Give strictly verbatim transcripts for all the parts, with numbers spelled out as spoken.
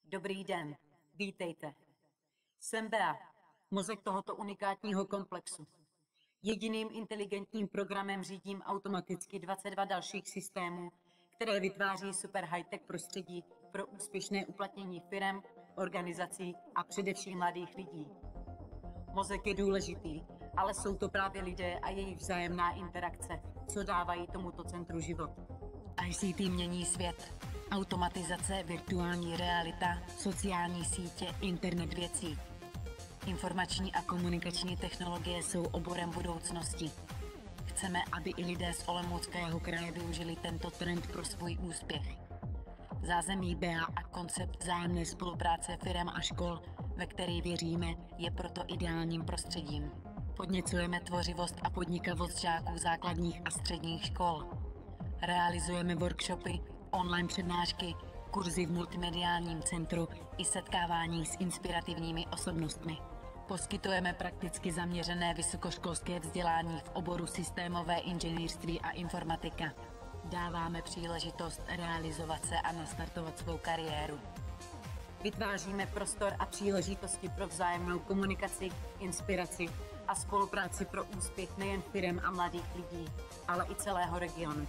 Dobrý den, vítejte. Jsem Bea, mozek tohoto unikátního komplexu. Jediným inteligentním programem řídím automaticky dvacet dva dalších systémů, které vytváří super high-tech prostředí pro úspěšné uplatnění firem, organizací a především mladých lidí. Mozek je důležitý, ale jsou to právě lidé a jejich vzájemná interakce, co dávají tomuto centru život. I C T mění svět. Automatizace, virtuální realita, sociální sítě, internet věcí. Informační a komunikační technologie jsou oborem budoucnosti. Chceme, aby i lidé z Olomouckého kraje využili tento trend pro svůj úspěch. Zázemí Bea a koncept vzájemné spolupráce firem a škol, ve který věříme, je proto ideálním prostředím. Podněcujeme tvořivost a podnikavost žáků základních a středních škol. Realizujeme workshopy, online přednášky, kurzy v multimediálním centru i setkávání s inspirativními osobnostmi. Poskytujeme prakticky zaměřené vysokoškolské vzdělání v oboru systémové inženýrství a informatika. Dáváme příležitost realizovat se a nastartovat svou kariéru. Vytváříme prostor a příležitosti pro vzájemnou komunikaci, inspiraci a spolupráci pro úspěch nejen firem a mladých lidí, ale i celého regionu.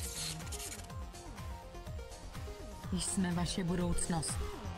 Jsme vaše budoucnost.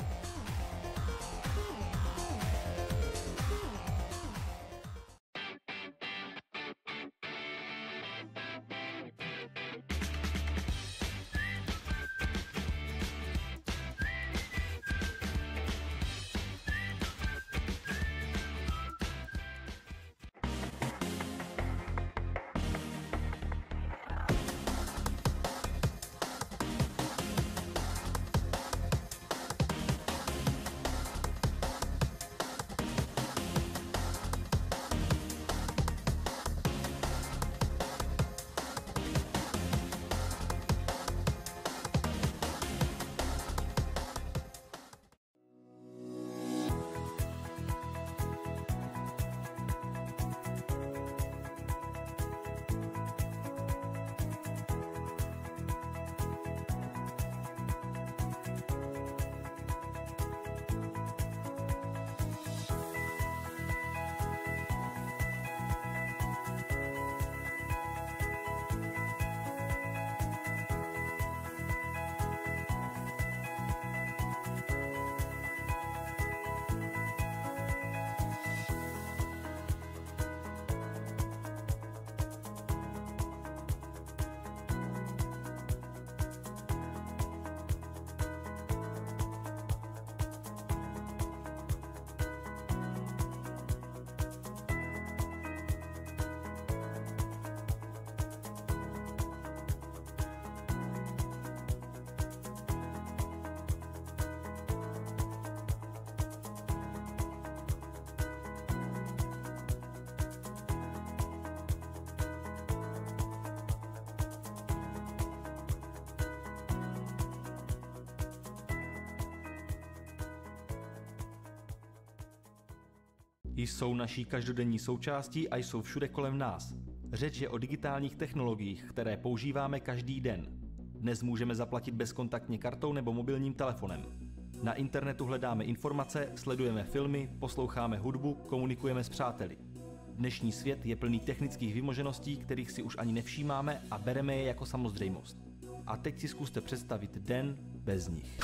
Jsou naší každodenní součástí a jsou všude kolem nás. Řeč je o digitálních technologiích, které používáme každý den. Dnes můžeme zaplatit bezkontaktně kartou nebo mobilním telefonem. Na internetu hledáme informace, sledujeme filmy, posloucháme hudbu, komunikujeme s přáteli. Dnešní svět je plný technických vymožeností, kterých si už ani nevšímáme a bereme je jako samozřejmost. A teď si zkuste představit den bez nich.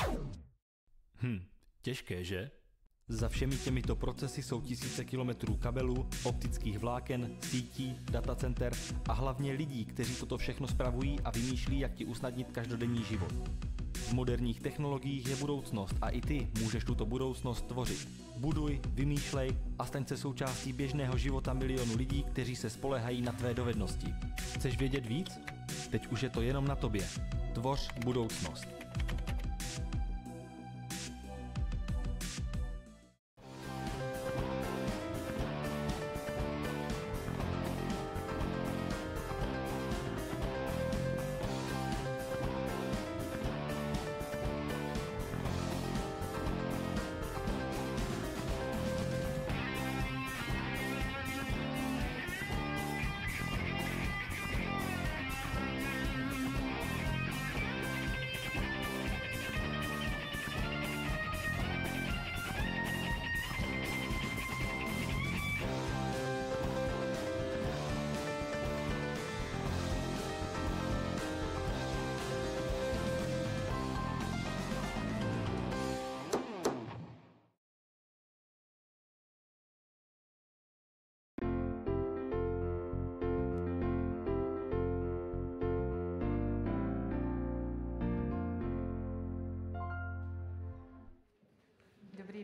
Hm, těžké, že? Za všemi těmito procesy jsou tisíce kilometrů kabelů, optických vláken, sítí, datacenter a hlavně lidí, kteří toto všechno spravují a vymýšlí, jak ti usnadnit každodenní život. V moderních technologiích je budoucnost a i ty můžeš tuto budoucnost tvořit. Buduj, vymýšlej a staň se součástí běžného života milionů lidí, kteří se spoléhají na tvé dovednosti. Chceš vědět víc? Teď už je to jenom na tobě. Tvoř budoucnost.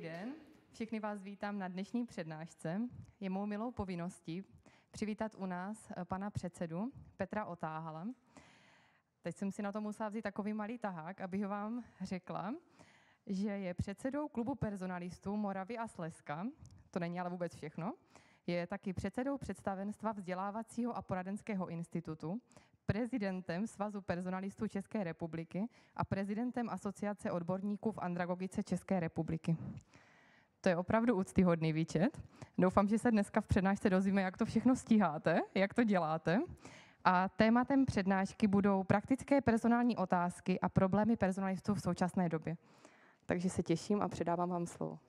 den, všechny vás vítám na dnešní přednášce. Je mou milou povinností přivítat u nás pana předsedu Petra Otáhala. Teď jsem si na to musela vzít takový malý tahák, abych vám řekla, že je předsedou klubu personalistů Moravy a Slezska. To není ale vůbec všechno. Je taky předsedou představenstva vzdělávacího a poradenského institutu, prezidentem Svazu personalistů České republiky a prezidentem Asociace odborníků v andragogice České republiky. To je opravdu úctyhodný výčet. Doufám, že se dneska v přednášce dozvíme, jak to všechno stíháte, jak to děláte. A tématem přednášky budou praktické personální otázky a problémy personalistů v současné době. Takže se těším a předávám vám slovo.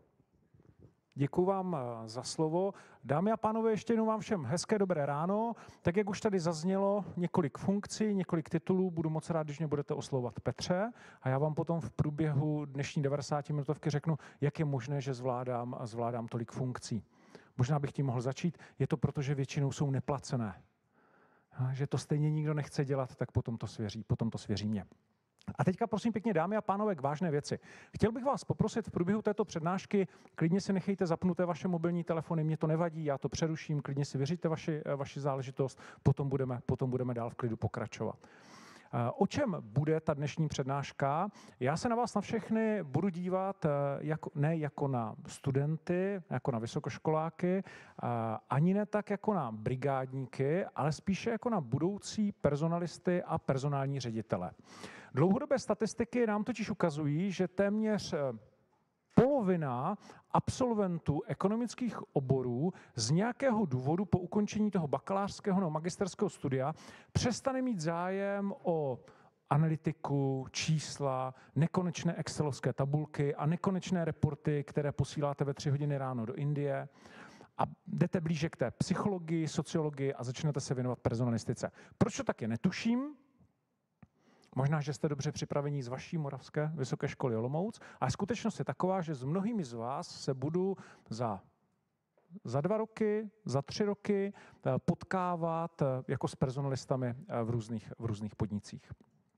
Děkuji vám za slovo. Dámy a pánové, ještě jednou vám všem hezké dobré ráno. Tak jak už tady zaznělo, několik funkcí, několik titulů, budu moc rád, když mě budete oslovovat Petře a já vám potom v průběhu dnešní devadesátiminutovky řeknu, jak je možné, že zvládám a zvládám tolik funkcí. Možná bych tím mohl začít, je to proto, že většinou jsou neplacené. Že to stejně nikdo nechce dělat, tak potom to svěří, potom to svěří mě. A teďka prosím pěkně, dámy a pánové, k vážné věci. Chtěl bych vás poprosit v průběhu této přednášky, klidně si nechejte zapnuté vaše mobilní telefony, mě to nevadí, já to přeruším, klidně si vyřiďte vaši, vaši záležitost, potom budeme, potom budeme dál v klidu pokračovat. O čem bude ta dnešní přednáška? Já se na vás na všechny budu dívat jako, ne jako na studenty, jako na vysokoškoláky, ani ne tak jako na brigádníky, ale spíše jako na budoucí personalisty a personální ředitele. Dlouhodobé statistiky nám totiž ukazují, že téměř polovina absolventů ekonomických oborů z nějakého důvodu po ukončení toho bakalářského nebo magisterského studia přestane mít zájem o analytiku, čísla, nekonečné excelovské tabulky a nekonečné reporty, které posíláte ve tři hodiny ráno do Indie. A jdete blíže k té psychologii, sociologii a začnete se věnovat personalistice. Proč to tak je, netuším. Možná, že jste dobře připravení z vaší moravské vysoké školy Olomouc, ale skutečnost je taková, že s mnohými z vás se budu za, za dva roky, za tři roky potkávat jako s personalistami v různých, v různých podnicích.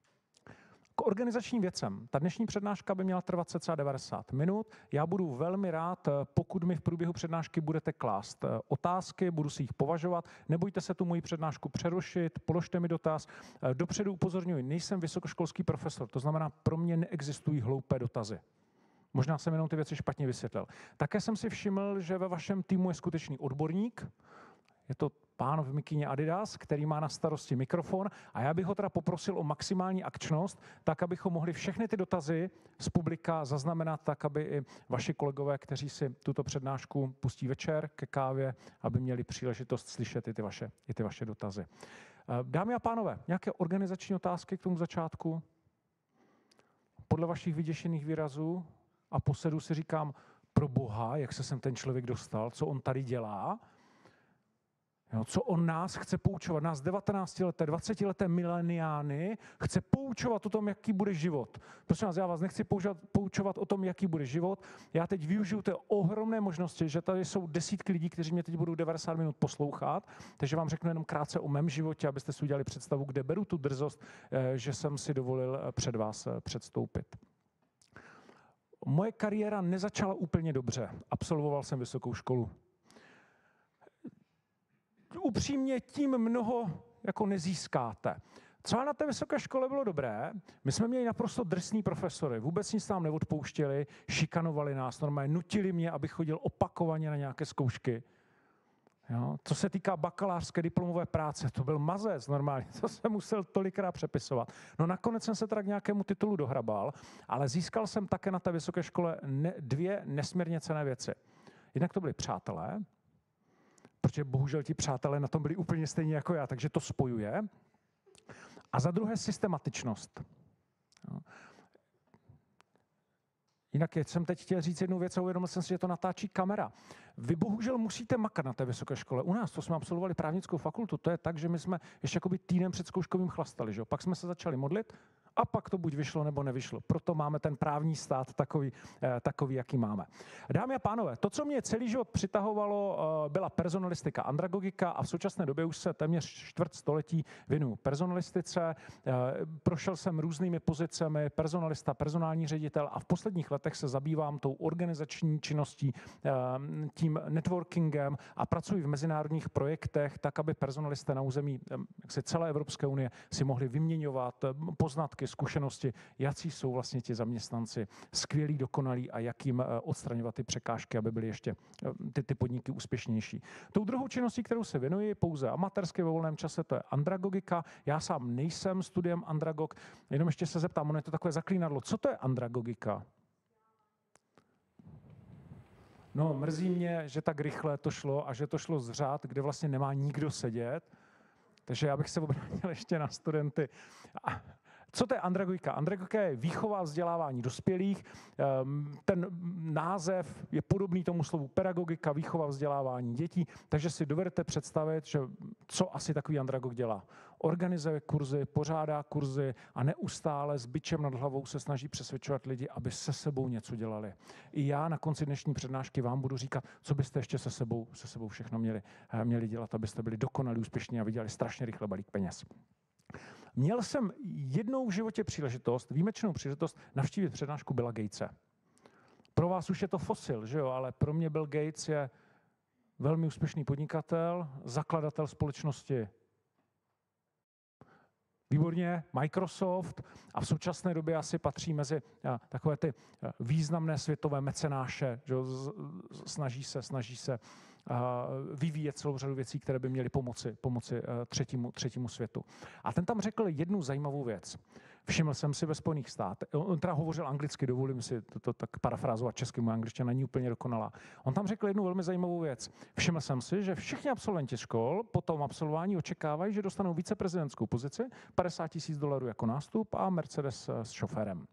K organizačním věcem. Ta dnešní přednáška by měla trvat cca devadesát minut. Já budu velmi rád, pokud mi v průběhu přednášky budete klást otázky, budu si jich považovat. Nebojte se tu moji přednášku přerušit, položte mi dotaz. Dopředu upozorňuji, nejsem vysokoškolský profesor, to znamená, pro mě neexistují hloupé dotazy. Možná jsem jenom ty věci špatně vysvětlil. Také jsem si všiml, že ve vašem týmu je skutečný odborník. Je to pán v mikině Adidas, který má na starosti mikrofon a já bych ho teda poprosil o maximální akčnost, tak abychom mohli všechny ty dotazy z publika zaznamenat, tak aby i vaši kolegové, kteří si tuto přednášku pustí večer ke kávě, aby měli příležitost slyšet i ty vaše, i ty vaše dotazy. Dámy a pánové, nějaké organizační otázky k tomu začátku? Podle vašich vyděšených výrazů a posedu si říkám, pro boha, jak se sem ten člověk dostal, co on tady dělá, jo, co on nás chce poučovat, nás devatenáctileté, dvacetileté mileniány chce poučovat o tom, jaký bude život. Prosím vás, já vás nechci poučovat, poučovat o tom, jaký bude život. Já teď využiju té ohromné možnosti, že tady jsou desítky lidí, kteří mě teď budou devadesát minut poslouchat, takže vám řeknu jenom krátce o mém životě, abyste si udělali představu, kde beru tu drzost, že jsem si dovolil před vás předstoupit. Moje kariéra nezačala úplně dobře. Absolvoval jsem vysokou školu. Upřímně tím mnoho jako nezískáte. Co na té vysoké škole bylo dobré, my jsme měli naprosto drsný profesory, vůbec nic nám neodpouštěli, šikanovali nás, normálně nutili mě, abych chodil opakovaně na nějaké zkoušky. Jo? Co se týká bakalářské diplomové práce, to byl mazec normálně, to jsem musel tolikrát přepisovat. No nakonec jsem se teda k nějakému titulu dohrabal, ale získal jsem také na té vysoké škole ne, dvě nesmírně cenné věci. Jednak to byli přátelé, protože bohužel ti přátelé na tom byli úplně stejní jako já, takže to spojuje. A za druhé systematičnost. Jinak jsem teď chtěl říct jednu věc a uvědomil jsem si, že to natáčí kamera. Vy bohužel musíte makat na té vysoké škole. U nás to jsme absolvovali právnickou fakultu. To je tak, že my jsme ještě jakoby týden před zkouškovým chlastali. Že? Pak jsme se začali modlit A pak to buď vyšlo, nebo nevyšlo. Proto máme ten právní stát takový, takový, jaký máme. Dámy a pánové, to, co mě celý život přitahovalo, byla personalistika, andragogika a v současné době už se téměř čtvrt století věnuju personalistice. Prošel jsem různými pozicemi, personalista, personální ředitel a v posledních letech se zabývám tou organizační činností, tím networkingem a pracuji v mezinárodních projektech tak, aby personalisté na území jaksi celé Evropské unie si mohli vyměňovat poznatky, zkušenosti, jaký jsou vlastně ti zaměstnanci skvělí, dokonalí a jak jim odstraňovat ty překážky, aby byly ještě ty, ty podniky úspěšnější. Tou druhou činností, kterou se věnuji pouze amatérsky ve volném čase, to je andragogika. Já sám nejsem studiem andragog, jenom ještě se zeptám, ono je to takové zaklínadlo. Co to je andragogika? No, mrzí mě, že tak rychle to šlo a že to šlo z řád, kde vlastně nemá nikdo sedět. Takže já bych se obrátil ještě na studenty. Co to je andragogika? Andragogika je výchova a vzdělávání dospělých. Ten název je podobný tomu slovu pedagogika, výchova a vzdělávání dětí, takže si dovedete představit, že co asi takový andragog dělá. Organizuje kurzy, pořádá kurzy a neustále s bičem nad hlavou se snaží přesvědčovat lidi, aby se sebou něco dělali. I já na konci dnešní přednášky vám budu říkat, co byste ještě se sebou, se sebou všechno měli, měli dělat, abyste byli dokonalí, úspěšní a vydělali strašně rychle balík peněz. Měl jsem jednou v životě příležitost, výjimečnou příležitost, navštívit přednášku Billa Gatese. Pro vás už je to fosil, že jo, ale pro mě Bill Gates je velmi úspěšný podnikatel, zakladatel společnosti. Výborně, Microsoft a v současné době asi patří mezi takové ty významné světové mecenáše, že jo, snaží se, snaží se vyvíjet celou řadu věcí, které by měly pomoci, pomoci třetímu, třetímu světu. A ten tam řekl jednu zajímavou věc. Všiml jsem si ve Spojených státech, on teda hovořil anglicky, dovolím si to, to tak parafrázovat česky, moje angličtina není úplně dokonalá. On tam řekl jednu velmi zajímavou věc. Všiml jsem si, že všichni absolventi škol po tom absolvování očekávají, že dostanou viceprezidentskou pozici, padesát tisíc dolarů jako nástup a Mercedes s šoférem.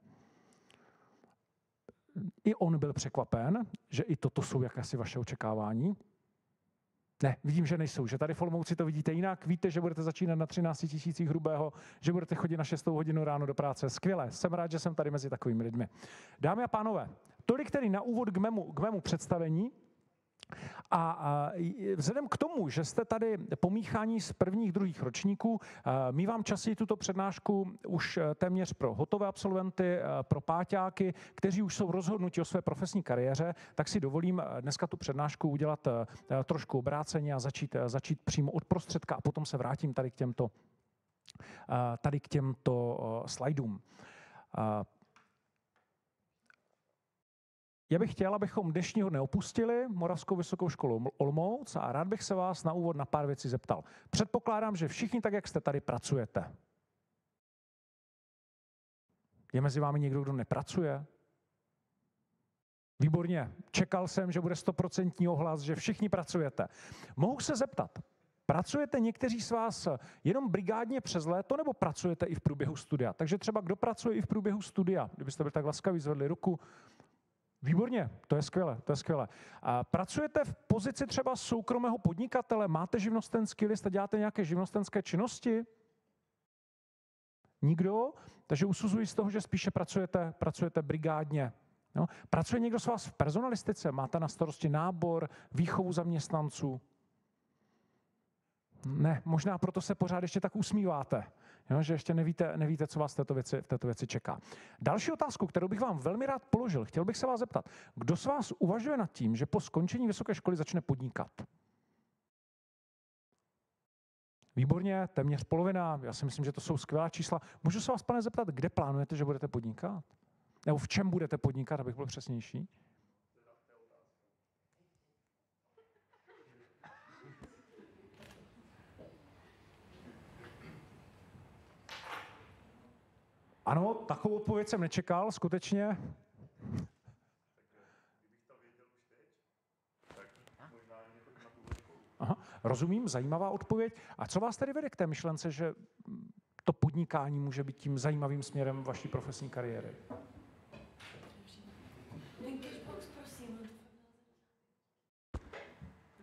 I on byl překvapen, že i toto jsou jakési vaše očekávání. Ne, vidím, že nejsou, že tady v Olomouci to vidíte jinak, víte, že budete začínat na třinácti tisících hrubého, že budete chodit na šestou hodinu ráno do práce. Skvělé, jsem rád, že jsem tady mezi takovými lidmi. Dámy a pánové, tolik tedy na úvod k mému, k mému představení. A, a vzhledem k tomu, že jste tady pomíchání z prvních, druhých ročníků, mívám časy tuto přednášku už téměř pro hotové absolventy, pro páťáky, kteří už jsou rozhodnuti o své profesní kariéře, tak si dovolím dneska tu přednášku udělat trošku obráceně a začít, začít přímo od prostředka a potom se vrátím tady k těmto, tady k těmto slajdům. Já bych chtěl, abychom dnešního dne opustili Moravskou vysokou školu Olomouc a rád bych se vás na úvod na pár věcí zeptal. Předpokládám, že všichni tak, jak jste tady, pracujete. Je mezi vámi někdo, kdo nepracuje? Výborně. Čekal jsem, že bude stoprocentní ohlas, že všichni pracujete. Mohu se zeptat, pracujete někteří z vás jenom brigádně přes léto, nebo pracujete i v průběhu studia? Takže třeba kdo pracuje i v průběhu studia? Kdybyste byli tak laskaví, zvedli ruku. Výborně, to je skvělé, to je skvělé. A pracujete v pozici třeba soukromého podnikatele, máte živnostenský list a děláte nějaké živnostenské činnosti? Nikdo? Takže usuzuji z toho, že spíše pracujete, pracujete brigádně. No? Pracuje někdo z vás v personalistice? Máte na starosti nábor, výchovu zaměstnanců? Ne, možná proto se pořád ještě tak usmíváte, jo, že ještě nevíte, nevíte, co vás v této, věci, v této věci čeká. Další otázku, kterou bych vám velmi rád položil, chtěl bych se vás zeptat, kdo z vás uvažuje nad tím, že po skončení vysoké školy začne podnikat? Výborně, téměř polovina, já si myslím, že to jsou skvělá čísla. Můžu se vás, pane, zeptat, kde plánujete, že budete podnikat? Nebo v čem budete podnikat, abych byl přesnější? Ano, takovou odpověď jsem nečekal, skutečně. Aha, rozumím, zajímavá odpověď. A co vás tedy vede k té myšlence, že to podnikání může být tím zajímavým směrem vaší profesní kariéry?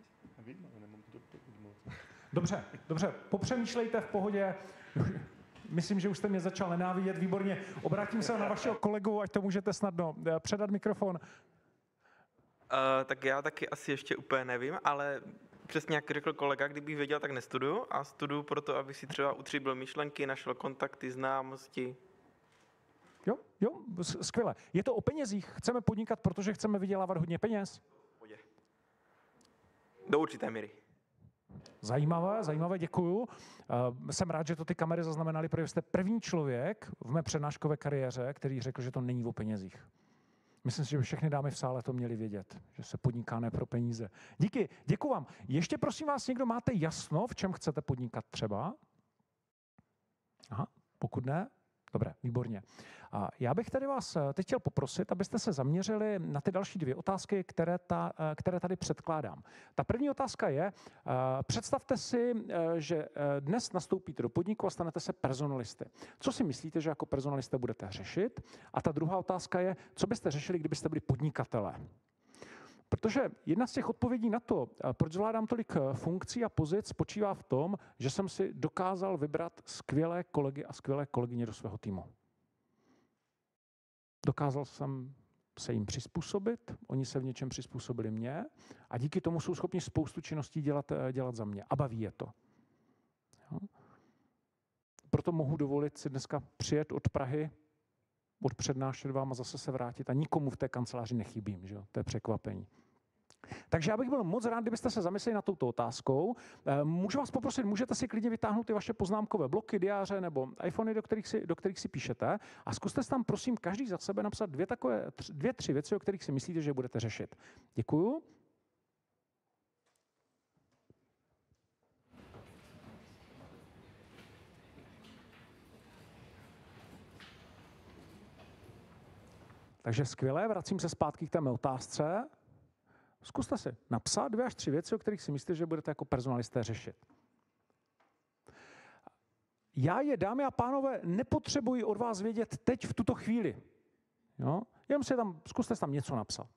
Dobře, dobře, popřemýšlejte v pohodě. myslím, že už jste mě začal nenávidět, výborně. Obrátím se na vašeho kolegu, ať to můžete snadno předat mikrofon. Uh, tak já taky asi ještě úplně nevím, ale přesně jak řekl kolega, kdybych věděl, tak nestuduju a studuju proto, abych si třeba utříbil myšlenky, našel kontakty, známosti. Jo, jo, skvěle. Je to o penězích. Chceme podnikat, protože chceme vydělávat hodně peněz. Do určité míry. Zajímavé, zajímavé, děkuju. Uh, jsem rád, že to ty kamery zaznamenaly, protože jste první člověk v mé přednáškové kariéře, který řekl, že to není o penězích. Myslím si, že by všechny dámy v sále to měly vědět, že se podniká ne pro peníze. Díky, děkuju vám. Ještě prosím vás, někdo máte jasno, v čem chcete podnikat třeba? Aha, pokud ne, dobré, výborně. A já bych tady vás teď chtěl poprosit, abyste se zaměřili na ty další dvě otázky, které, ta, které tady předkládám. Ta první otázka je, představte si, že dnes nastoupíte do podniku a stanete se personalisty. Co si myslíte, že jako personalisté budete řešit? A ta druhá otázka je, co byste řešili, kdybyste byli podnikatelé? Protože jedna z těch odpovědí na to, proč zvládám tolik funkcí a pozic, spočívá v tom, že jsem si dokázal vybrat skvělé kolegy a skvělé kolegyně do svého týmu. Dokázal jsem se jim přizpůsobit, oni se v něčem přizpůsobili mě a díky tomu jsou schopni spoustu činností dělat, dělat za mě a baví je to. Jo? Proto mohu dovolit si dneska přijet od Prahy, odpřednášet vám a zase se vrátit a nikomu v té kanceláři nechybím, že jo? To je překvapení. Takže já bych byl moc rád, kdybyste se zamysleli nad touto otázkou. Můžu vás poprosit, můžete si klidně vytáhnout ty vaše poznámkové bloky, diáře nebo iPhony, do kterých si, do kterých si píšete a zkuste tam, prosím, každý za sebe napsat dvě, takové, dvě, tři věci, o kterých si myslíte, že budete řešit. Děkuju. Takže skvělé, vracím se zpátky k té mé otázce. Zkuste si napsat dvě až tři věci, o kterých si myslíte, že budete jako personalisté řešit. Já je, dámy a pánové, nepotřebuji od vás vědět teď v tuto chvíli. Jo? Jenom si tam, zkuste si tam něco napsat.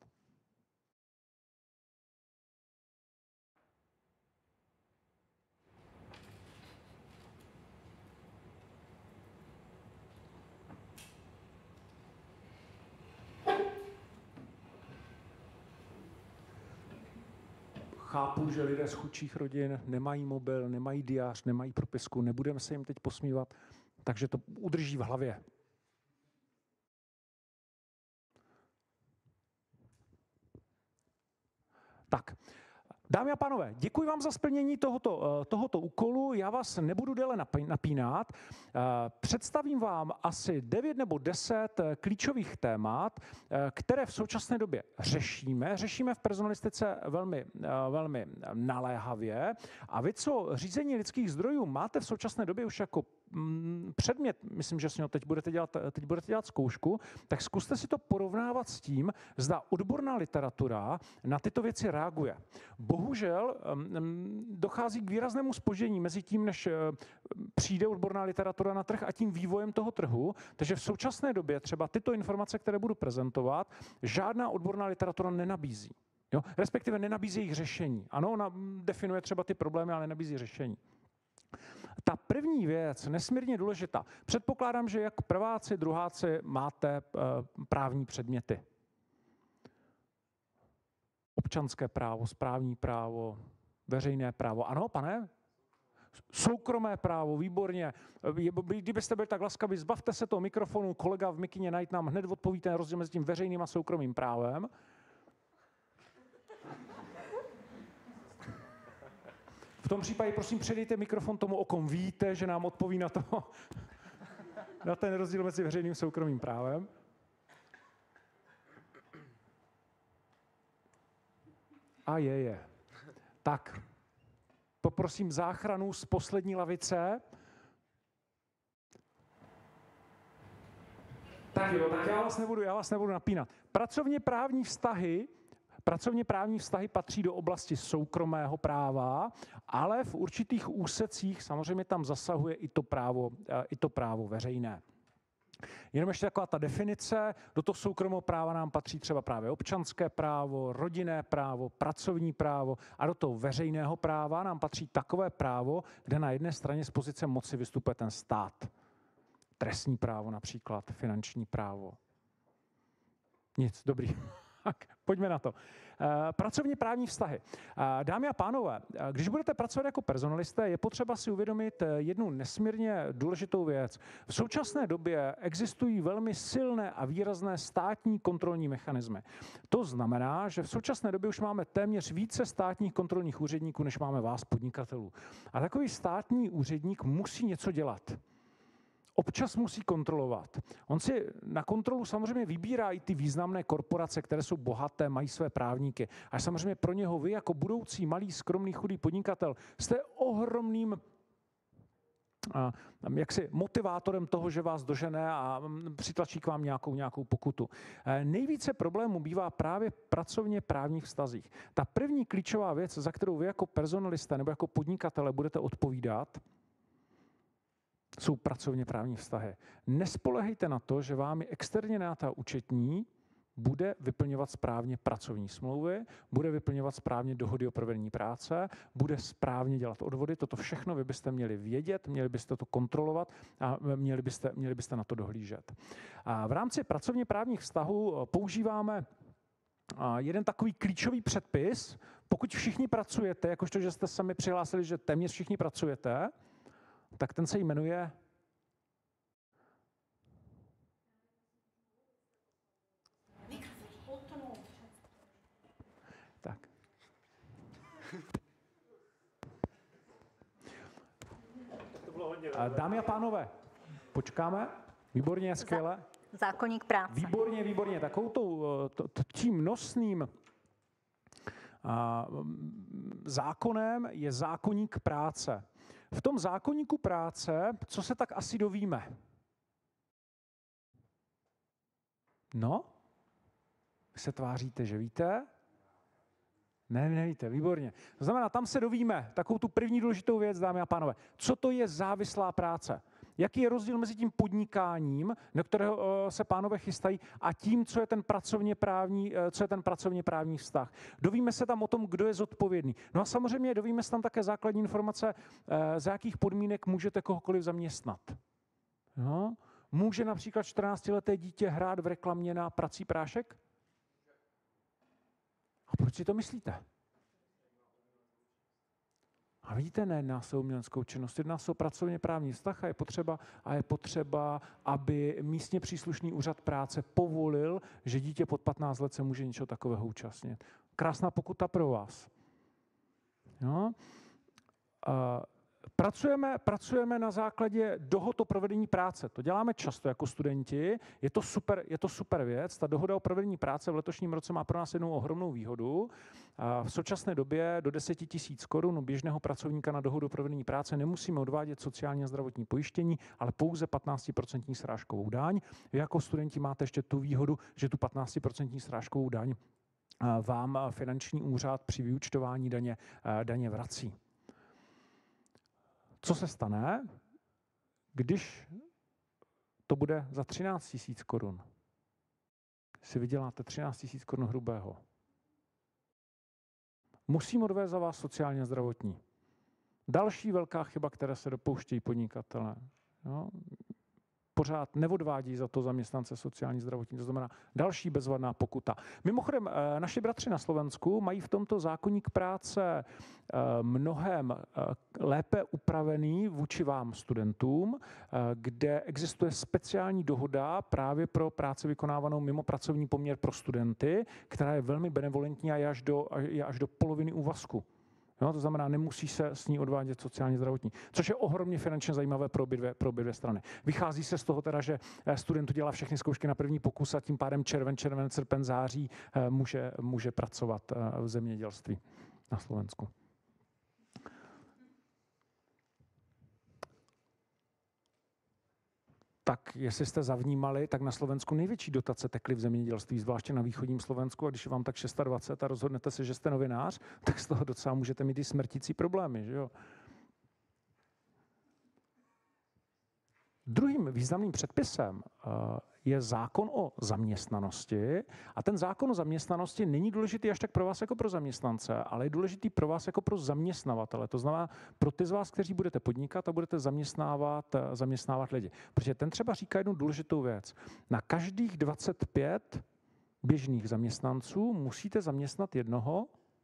Chápu, že lidé z chudších rodin nemají mobil, nemají diář, nemají propisku, nebudeme se jim teď posmívat, takže to udrží v hlavě. Tak, dámy a pánové, děkuji vám za splnění tohoto, tohoto úkolu. Já vás nebudu déle napínat. Představím vám asi devět nebo deset klíčových témat, které v současné době řešíme. Řešíme v personalistice velmi, velmi naléhavě. A vy, co řízení lidských zdrojů máte v současné době už jako předmět, myslím, že s něho teď budete dělat, teď budete dělat zkoušku, tak zkuste si to porovnávat s tím, zda odborná literatura na tyto věci reaguje. Bohužel dochází k výraznému zpoždění mezi tím, než přijde odborná literatura na trh a tím vývojem toho trhu, takže v současné době třeba tyto informace, které budu prezentovat, žádná odborná literatura nenabízí. Jo? Respektive nenabízí jejich řešení. Ano, ona definuje třeba ty problémy, ale nenabízí řešení. Ta první věc, nesmírně důležitá. Předpokládám, že jak prváci, druháci máte právní předměty. Občanské právo, správní právo, veřejné právo. Ano, pane? Soukromé právo, výborně. Kdybyste byli tak laskaví, zbavte se toho mikrofonu, kolega v mikině Najít nám hned odpoví ten rozdíl mezi tím veřejným a soukromým právem. V tom případě prosím předejte mikrofon tomu, o kom víte, že nám odpoví na to, na ten rozdíl mezi veřejným a soukromým právem. A je, je. Tak, poprosím záchranu z poslední lavice. Tak jo, tak já vás nebudu, já vás nebudu napínat. Pracovně právní vztahy Pracovně právní vztahy patří do oblasti soukromého práva, ale v určitých úsecích samozřejmě tam zasahuje i to právo, i to právo veřejné. Jenom ještě taková ta definice, do toho soukromého práva nám patří třeba právě občanské právo, rodinné právo, pracovní právo a do toho veřejného práva nám patří takové právo, kde na jedné straně z pozice moci vystupuje ten stát. trestní právo například, finanční právo. Nic, dobrý. Tak, pojďme na to. Pracovně právní vztahy. Dámy a pánové, když budete pracovat jako personalisté, je potřeba si uvědomit jednu nesmírně důležitou věc. V současné době existují velmi silné a výrazné státní kontrolní mechanismy. To znamená, že v současné době už máme téměř více státních kontrolních úředníků, než máme vás, podnikatelů. A takový státní úředník musí něco dělat. Občas musí kontrolovat. On si na kontrolu samozřejmě vybírá i ty významné korporace, které jsou bohaté, mají své právníky. A samozřejmě pro něho vy jako budoucí malý, skromný, chudý podnikatel jste ohromným a, jaksi motivátorem toho, že vás dožene a přitlačí k vám nějakou, nějakou pokutu. E, nejvíce problémů bývá právě pracovně právních vztazích. Ta první klíčová věc, za kterou vy jako personalisté nebo jako podnikatele budete odpovídat, jsou pracovně právní vztahy. Nespolehejte na to, že vámi externě najatá účetní bude vyplňovat správně pracovní smlouvy, bude vyplňovat správně dohody o provedení práce, bude správně dělat odvody. Toto všechno vy byste měli vědět, měli byste to kontrolovat a měli byste, měli byste na to dohlížet. A v rámci pracovně právních vztahů používáme jeden takový klíčový předpis. Pokud všichni pracujete, jakožto, že jste sami přihlásili, že téměř všichni pracujete, tak ten se jmenuje tak. Dámy a pánové, počkáme. Výborně, skvěle. Zákoník práce. Výborně, výborně. Takovou tím nosným zákonem je zákoník práce. V tom zákoníku práce, co se tak asi dovíme? No? Vy se tváříte, že víte? Ne, nevíte, výborně. To znamená, tam se dovíme takovou tu první důležitou věc, dámy a pánové. Co to je závislá práce? Jaký je rozdíl mezi tím podnikáním, do kterého se pánové chystají, a tím, co je ten pracovně právní, co je ten pracovně právní vztah? Dovíme se tam o tom, kdo je zodpovědný. No a samozřejmě dovíme se tam také základní informace, za jakých podmínek můžete kohokoliv zaměstnat. No? Může například čtrnáctileté dítě hrát v reklamě na prací prášek? A proč si to myslíte? A vidíte, nejedná se o uměleckou činnost, jedná se o pracovně právní vztah a je potřeba, a je potřeba, aby místně příslušný úřad práce povolil, že dítě pod patnáct let se může něčeho takového účastnit. Krásná pokuta pro vás. No. A Pracujeme, pracujeme na základě dohod o provedení práce. To děláme často jako studenti. Je to super, je to super věc. Ta dohoda o provedení práce v letošním roce má pro nás jednu ohromnou výhodu. A v současné době do deset tisíc korun běžného pracovníka na dohodu o provedení práce nemusíme odvádět sociální a zdravotní pojištění, ale pouze patnáctiprocentní srážkovou daň. Vy jako studenti máte ještě tu výhodu, že tu patnáctiprocentní srážkovou daň vám finanční úřad při vyúčtování daně, daně vrací. Co se stane, když to bude za třináct tisíc korun? Si vyděláte třináct tisíc korun hrubého. Musím odvést za vás sociálně zdravotní. Další velká chyba, které se dopouštějí podnikatelé. No, pořád neodvádí za to zaměstnance sociální zdravotní, to znamená další bezvadná pokuta. Mimochodem, naši bratři na Slovensku mají v tomto zákoník práce mnohem lépe upravený vůči vám studentům, kde existuje speciální dohoda právě pro práci vykonávanou mimo pracovní poměr pro studenty, která je velmi benevolentní a je až do, je až do poloviny úvazku. Jo, to znamená, nemusí se s ní odvádět sociálně zdravotní, což je ohromně finančně zajímavé pro obě dvě, pro obě dvě strany. Vychází se z toho teda, že student dělá všechny zkoušky na první pokus a tím pádem červen, červen, srpen, září může, může pracovat v zemědělství na Slovensku. Tak jestli jste zavnímali, tak na Slovensku největší dotace tekly v zemědělství, zvláště na východním Slovensku, a když je vám tak dvacet šest a rozhodnete se, že jste novinář, tak z toho docela můžete mít i smrtící problémy, že jo? Druhým významným předpisem je zákon o zaměstnanosti a ten zákon o zaměstnanosti není důležitý až tak pro vás jako pro zaměstnance, ale je důležitý pro vás jako pro zaměstnavatele. To znamená pro ty z vás, kteří budete podnikat a budete zaměstnávat, zaměstnávat lidi. Protože ten třeba říká jednu důležitou věc. Na každých dvacet pět běžných zaměstnanců musíte zaměstnat jednoho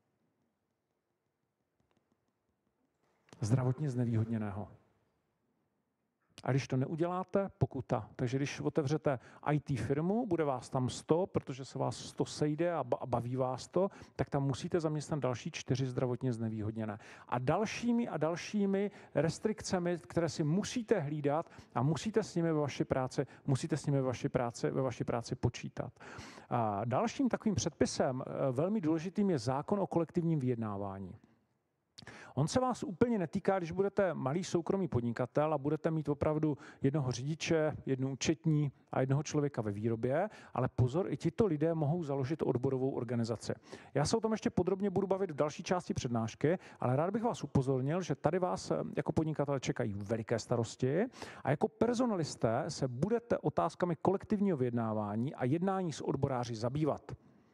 zdravotně znevýhodněného. A když to neuděláte, pokuta. Takže když otevřete í té firmu, bude vás tam sto, protože se vás sto sejde a baví vás to, tak tam musíte zaměstnat další čtyři zdravotně znevýhodněné. A dalšími a dalšími restrikcemi, které si musíte hlídat a musíte s nimi ve vaší práci, musíte s nimi ve vaší práci, ve vaší práci počítat. A dalším takovým předpisem velmi důležitým je zákon o kolektivním vyjednávání. On se vás úplně netýká, když budete malý soukromý podnikatel a budete mít opravdu jednoho řidiče, jednu účetní a jednoho člověka ve výrobě, ale pozor, i tito lidé mohou založit odborovou organizaci. Já se o tom ještě podrobně budu bavit v další části přednášky, ale rád bych vás upozornil, že tady vás jako podnikatele čekají veliké starosti a jako personalisté se budete otázkami kolektivního vyjednávání a jednání s odboráři zabývat.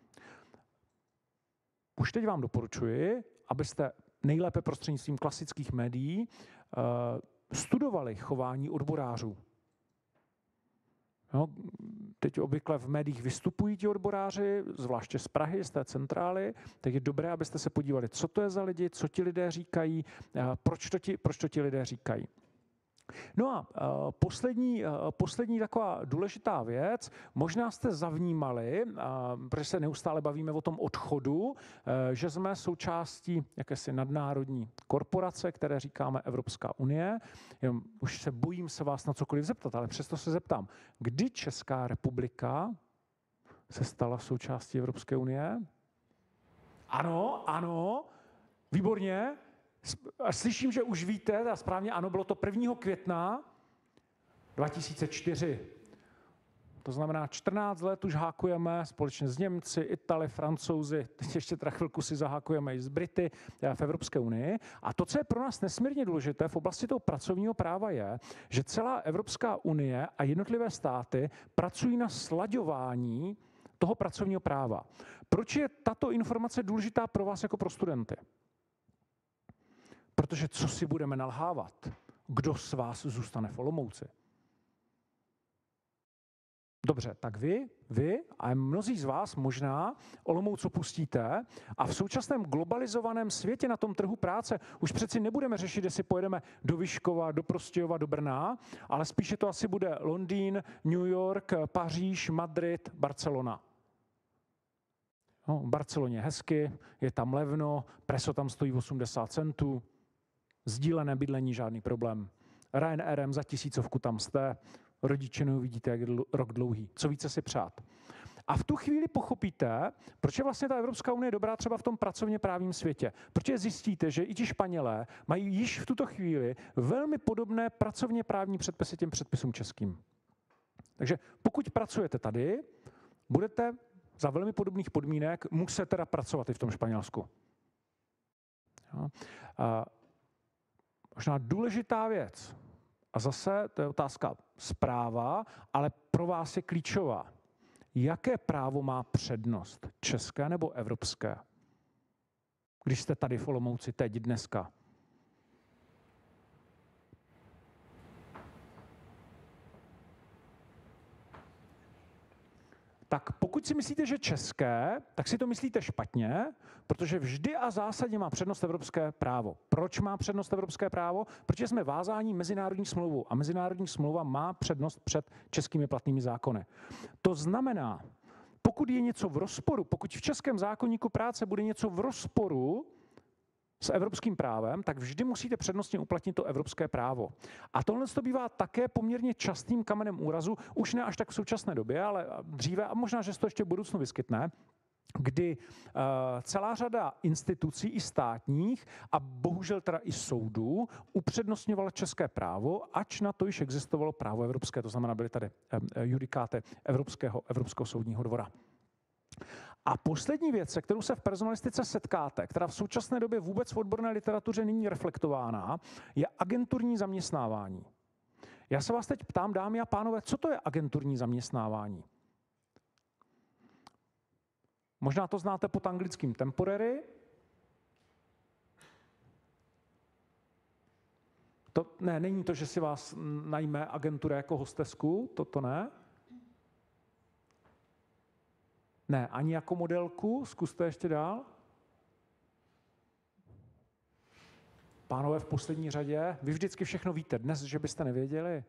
Už teď vám doporučuji, abyste nejlépe prostřednictvím klasických médií studovali chování odborářů. No, teď obvykle v médiích vystupují ti odboráři, zvláště z Prahy, z té centrály, tak je dobré, abyste se podívali, co to je za lidi, co ti lidé říkají, proč to ti, proč to ti lidé říkají. No a uh, poslední, uh, poslední taková důležitá věc, možná jste zavnímali, uh, protože se neustále bavíme o tom odchodu, uh, že jsme součástí jakési nadnárodní korporace, které říkáme Evropská unie. Jen už se bojím se vás na cokoliv zeptat, ale přesto se zeptám, kdy Česká republika se stala součástí Evropské unie? Ano, ano, výborně. Slyším, že už víte, a správně ano, bylo to prvního května dva tisíce čtyři. To znamená, čtrnáct let už hákujeme společně s Němci, Itali, Francouzi, teď ještě teda chvilku si zahákujeme i s Brity v Evropské unii. A to, co je pro nás nesmírně důležité v oblasti toho pracovního práva je, že celá Evropská unie a jednotlivé státy pracují na slaďování toho pracovního práva. Proč je tato informace důležitá pro vás jako pro studenty? Protože co si budeme nalhávat? Kdo z vás zůstane v Olomouci? Dobře, tak vy, vy a mnozí z vás možná Olomouc opustíte a v současném globalizovaném světě na tom trhu práce už přeci nebudeme řešit, jestli pojedeme do Vyškova, do Prostějova, do Brna, ale spíše to asi bude Londýn, New York, Paříž, Madrid, Barcelona. No, v Barceloně hezky, je tam levno, preso tam stojí osmdesát centů, sdílené bydlení žádný problém. Ryanairem za tisícovku tam jste, rodiče vidíte, jak je rok dlouhý. Co více si přát. A v tu chvíli pochopíte, proč je vlastně ta Evropská unie dobrá třeba v tom pracovně právním světě. Protože zjistíte, že i ti Španělé mají již v tuto chvíli velmi podobné pracovně právní předpisy těm předpisům českým. Takže pokud pracujete tady, budete za velmi podobných podmínek muset teda pracovat i v tom Španělsku. Jo. A možná důležitá věc, a zase to je otázka zpráva, ale pro vás je klíčová. Jaké právo má přednost? České nebo evropské? Když jste tady v Olomouci teď, dneska. Tak pokud si myslíte, že české, tak si to myslíte špatně, protože vždy a zásadně má přednost evropské právo. Proč má přednost evropské právo? Protože jsme vázáni mezinárodní smlouvou a mezinárodní smlouva má přednost před českými platnými zákony. To znamená, pokud je něco v rozporu, pokud v českém zákoníku práce bude něco v rozporu s evropským právem, tak vždy musíte přednostně uplatnit to evropské právo. A tohle to bývá také poměrně častým kamenem úrazu, už ne až tak v současné době, ale dříve, a možná, že se to ještě v budoucnu vyskytne, kdy uh, celá řada institucí i státních a bohužel teda i soudů upřednostňovala české právo, ač na to již existovalo právo evropské, to znamená, byly tady um, judikáty Evropského, Evropského soudního dvora. A poslední věc, se kterou se v personalistice setkáte, která v současné době vůbec v odborné literatuře není reflektována, je agenturní zaměstnávání. Já se vás teď ptám, dámy a pánové, co to je agenturní zaměstnávání? Možná to znáte pod anglickým temporary. To, ne, není to, že si vás najme agentura jako hostesku, to to ne. Ne, ani jako modelku, zkuste ještě dál. Pánové v poslední řadě, vy vždycky všechno víte, dnes, že byste nevěděli.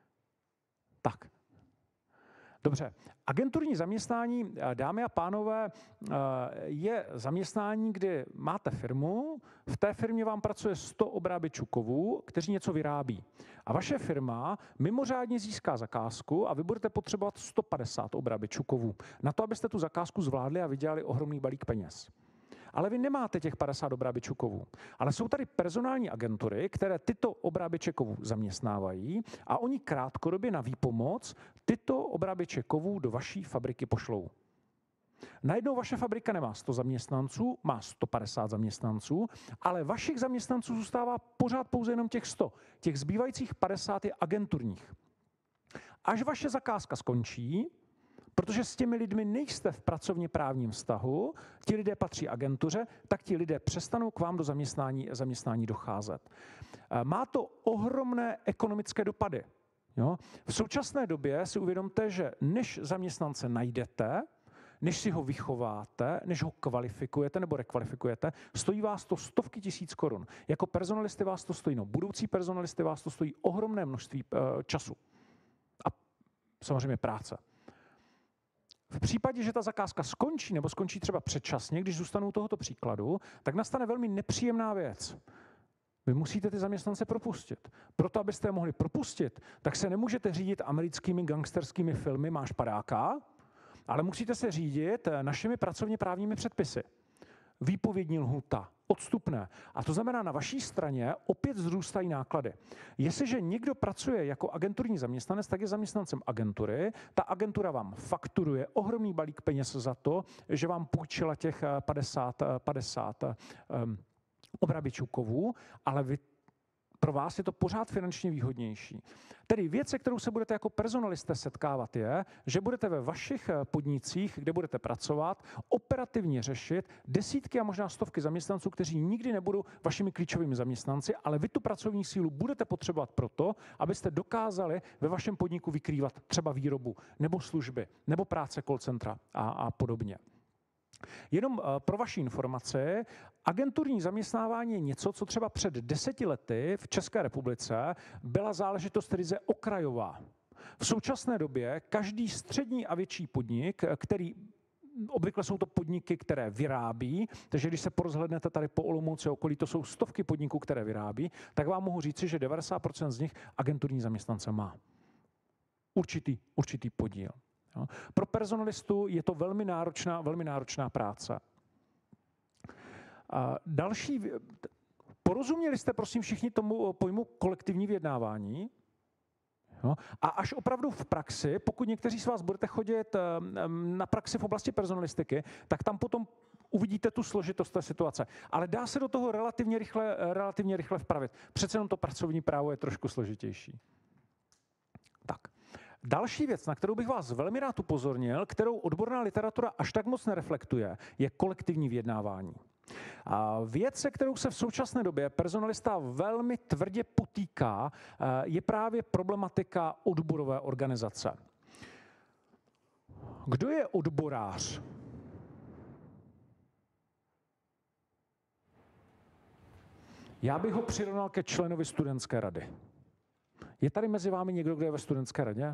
Tak. Dobře. Agenturní zaměstnání, dámy a pánové, je zaměstnání, kdy máte firmu, v té firmě vám pracuje sto obráběčů kovů, kteří něco vyrábí. A vaše firma mimořádně získá zakázku a vy budete potřebovat sto padesát obráběčů kovů na to, abyste tu zakázku zvládli a vydělali ohromný balík peněz. Ale vy nemáte těch padesát obráběčů kovů. Ale jsou tady personální agentury, které tyto obráběče kovů zaměstnávají a oni krátkodobě na výpomoc tyto obráběče kovů do vaší fabriky pošlou. Najednou vaše fabrika nemá sto zaměstnanců, má sto padesát zaměstnanců, ale vašich zaměstnanců zůstává pořád pouze jenom těch sto. Těch zbývajících padesát je agenturních. Až vaše zakázka skončí, protože s těmi lidmi nejste v pracovně právním vztahu, ti lidé patří agentuře, tak ti lidé přestanou k vám do zaměstnání, zaměstnání docházet. Má to ohromné ekonomické dopady. Jo? V současné době si uvědomte, že než zaměstnance najdete, než si ho vychováte, než ho kvalifikujete nebo rekvalifikujete, stojí vás to stovky tisíc korun. Jako personalisty vás to stojí, no budoucí personalisty vás to stojí ohromné množství uh, času. A samozřejmě práce. V případě, že ta zakázka skončí nebo skončí třeba předčasně, když zůstanou u tohoto příkladu, tak nastane velmi nepříjemná věc. Vy musíte ty zaměstnance propustit. Proto, abyste je mohli propustit, tak se nemůžete řídit americkými gangsterskými filmy Máš padáka, ale musíte se řídit našimi pracovně právními předpisy. Výpovědní lhůta, odstupné. A to znamená, na vaší straně opět vzrůstají náklady. Jestliže někdo pracuje jako agenturní zaměstnanec, tak je zaměstnancem agentury. Ta agentura vám fakturuje ohromný balík peněz za to, že vám půjčila těch padesát, padesát um, obráběčů kovů, ale vy pro vás je to pořád finančně výhodnější. Tedy věc, se kterou se budete jako personalisté setkávat, je, že budete ve vašich podnicích, kde budete pracovat, operativně řešit desítky a možná stovky zaměstnanců, kteří nikdy nebudou vašimi klíčovými zaměstnanci, ale vy tu pracovní sílu budete potřebovat proto, abyste dokázali ve vašem podniku vykrývat třeba výrobu, nebo služby, nebo práce call centra a, a podobně. Jenom pro vaši informaci, agenturní zaměstnávání je něco, co třeba před deseti lety v České republice byla záležitost ryze okrajová. V současné době každý střední a větší podnik, který obvykle jsou to podniky, které vyrábí, takže když se porozhlednete tady po Olomouci okolí, to jsou stovky podniků, které vyrábí, tak vám mohu říci, že devadesát procent z nich agenturní zaměstnance má. Určitý, určitý podíl. Jo. Pro personalistu je to velmi náročná, velmi náročná práce. A další, porozuměli jste prosím všichni tomu pojmu kolektivní vyjednávání? Jo. A až opravdu v praxi, pokud někteří z vás budete chodit na praxi v oblasti personalistiky, tak tam potom uvidíte tu složitost té situace. Ale dá se do toho relativně rychle, relativně rychle vpravit. Přece jenom to pracovní právo je trošku složitější. Tak. Další věc, na kterou bych vás velmi rád upozornil, kterou odborná literatura až tak moc nereflektuje, je kolektivní vyjednávání. A věc, se kterou se v současné době personalista velmi tvrdě potýká, je právě problematika odborové organizace. Kdo je odborář? Já bych ho přirovnal ke členovi studentské rady. Je tady mezi vámi někdo, kdo je ve studentské radě?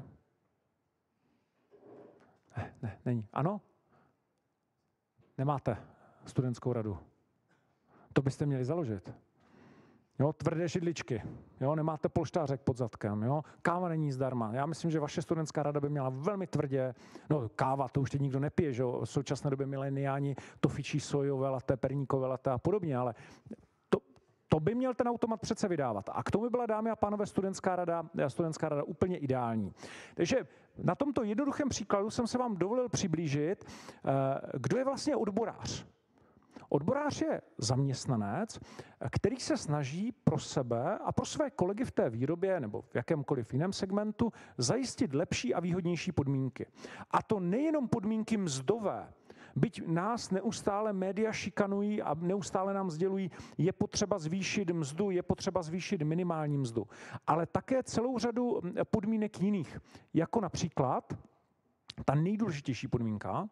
Ne, ne, není. Ano? Nemáte studentskou radu. To byste měli založit. Jo, tvrdé židličky. Jo, nemáte polštářek pod zadkem. Jo, káva není zdarma. Já myslím, že vaše studentská rada by měla velmi tvrdě, no káva, to už teď nikdo nepije, že jo, v současné době mileniáni to fičí sojové latte, perníkové latte a podobně, ale to by měl ten automat přece vydávat. A k tomu byla, dámy a pánové, studentská rada, studentská rada úplně ideální. Takže na tomto jednoduchém příkladu jsem se vám dovolil přiblížit, kdo je vlastně odborář. Odborář je zaměstnanec, který se snaží pro sebe a pro své kolegy v té výrobě nebo v jakémkoliv jiném segmentu zajistit lepší a výhodnější podmínky. A to nejenom podmínky mzdové, byť nás neustále média šikanují a neustále nám sdělují, je potřeba zvýšit mzdu, je potřeba zvýšit minimální mzdu, ale také celou řadu podmínek jiných, jako například ta nejdůležitější podmínka,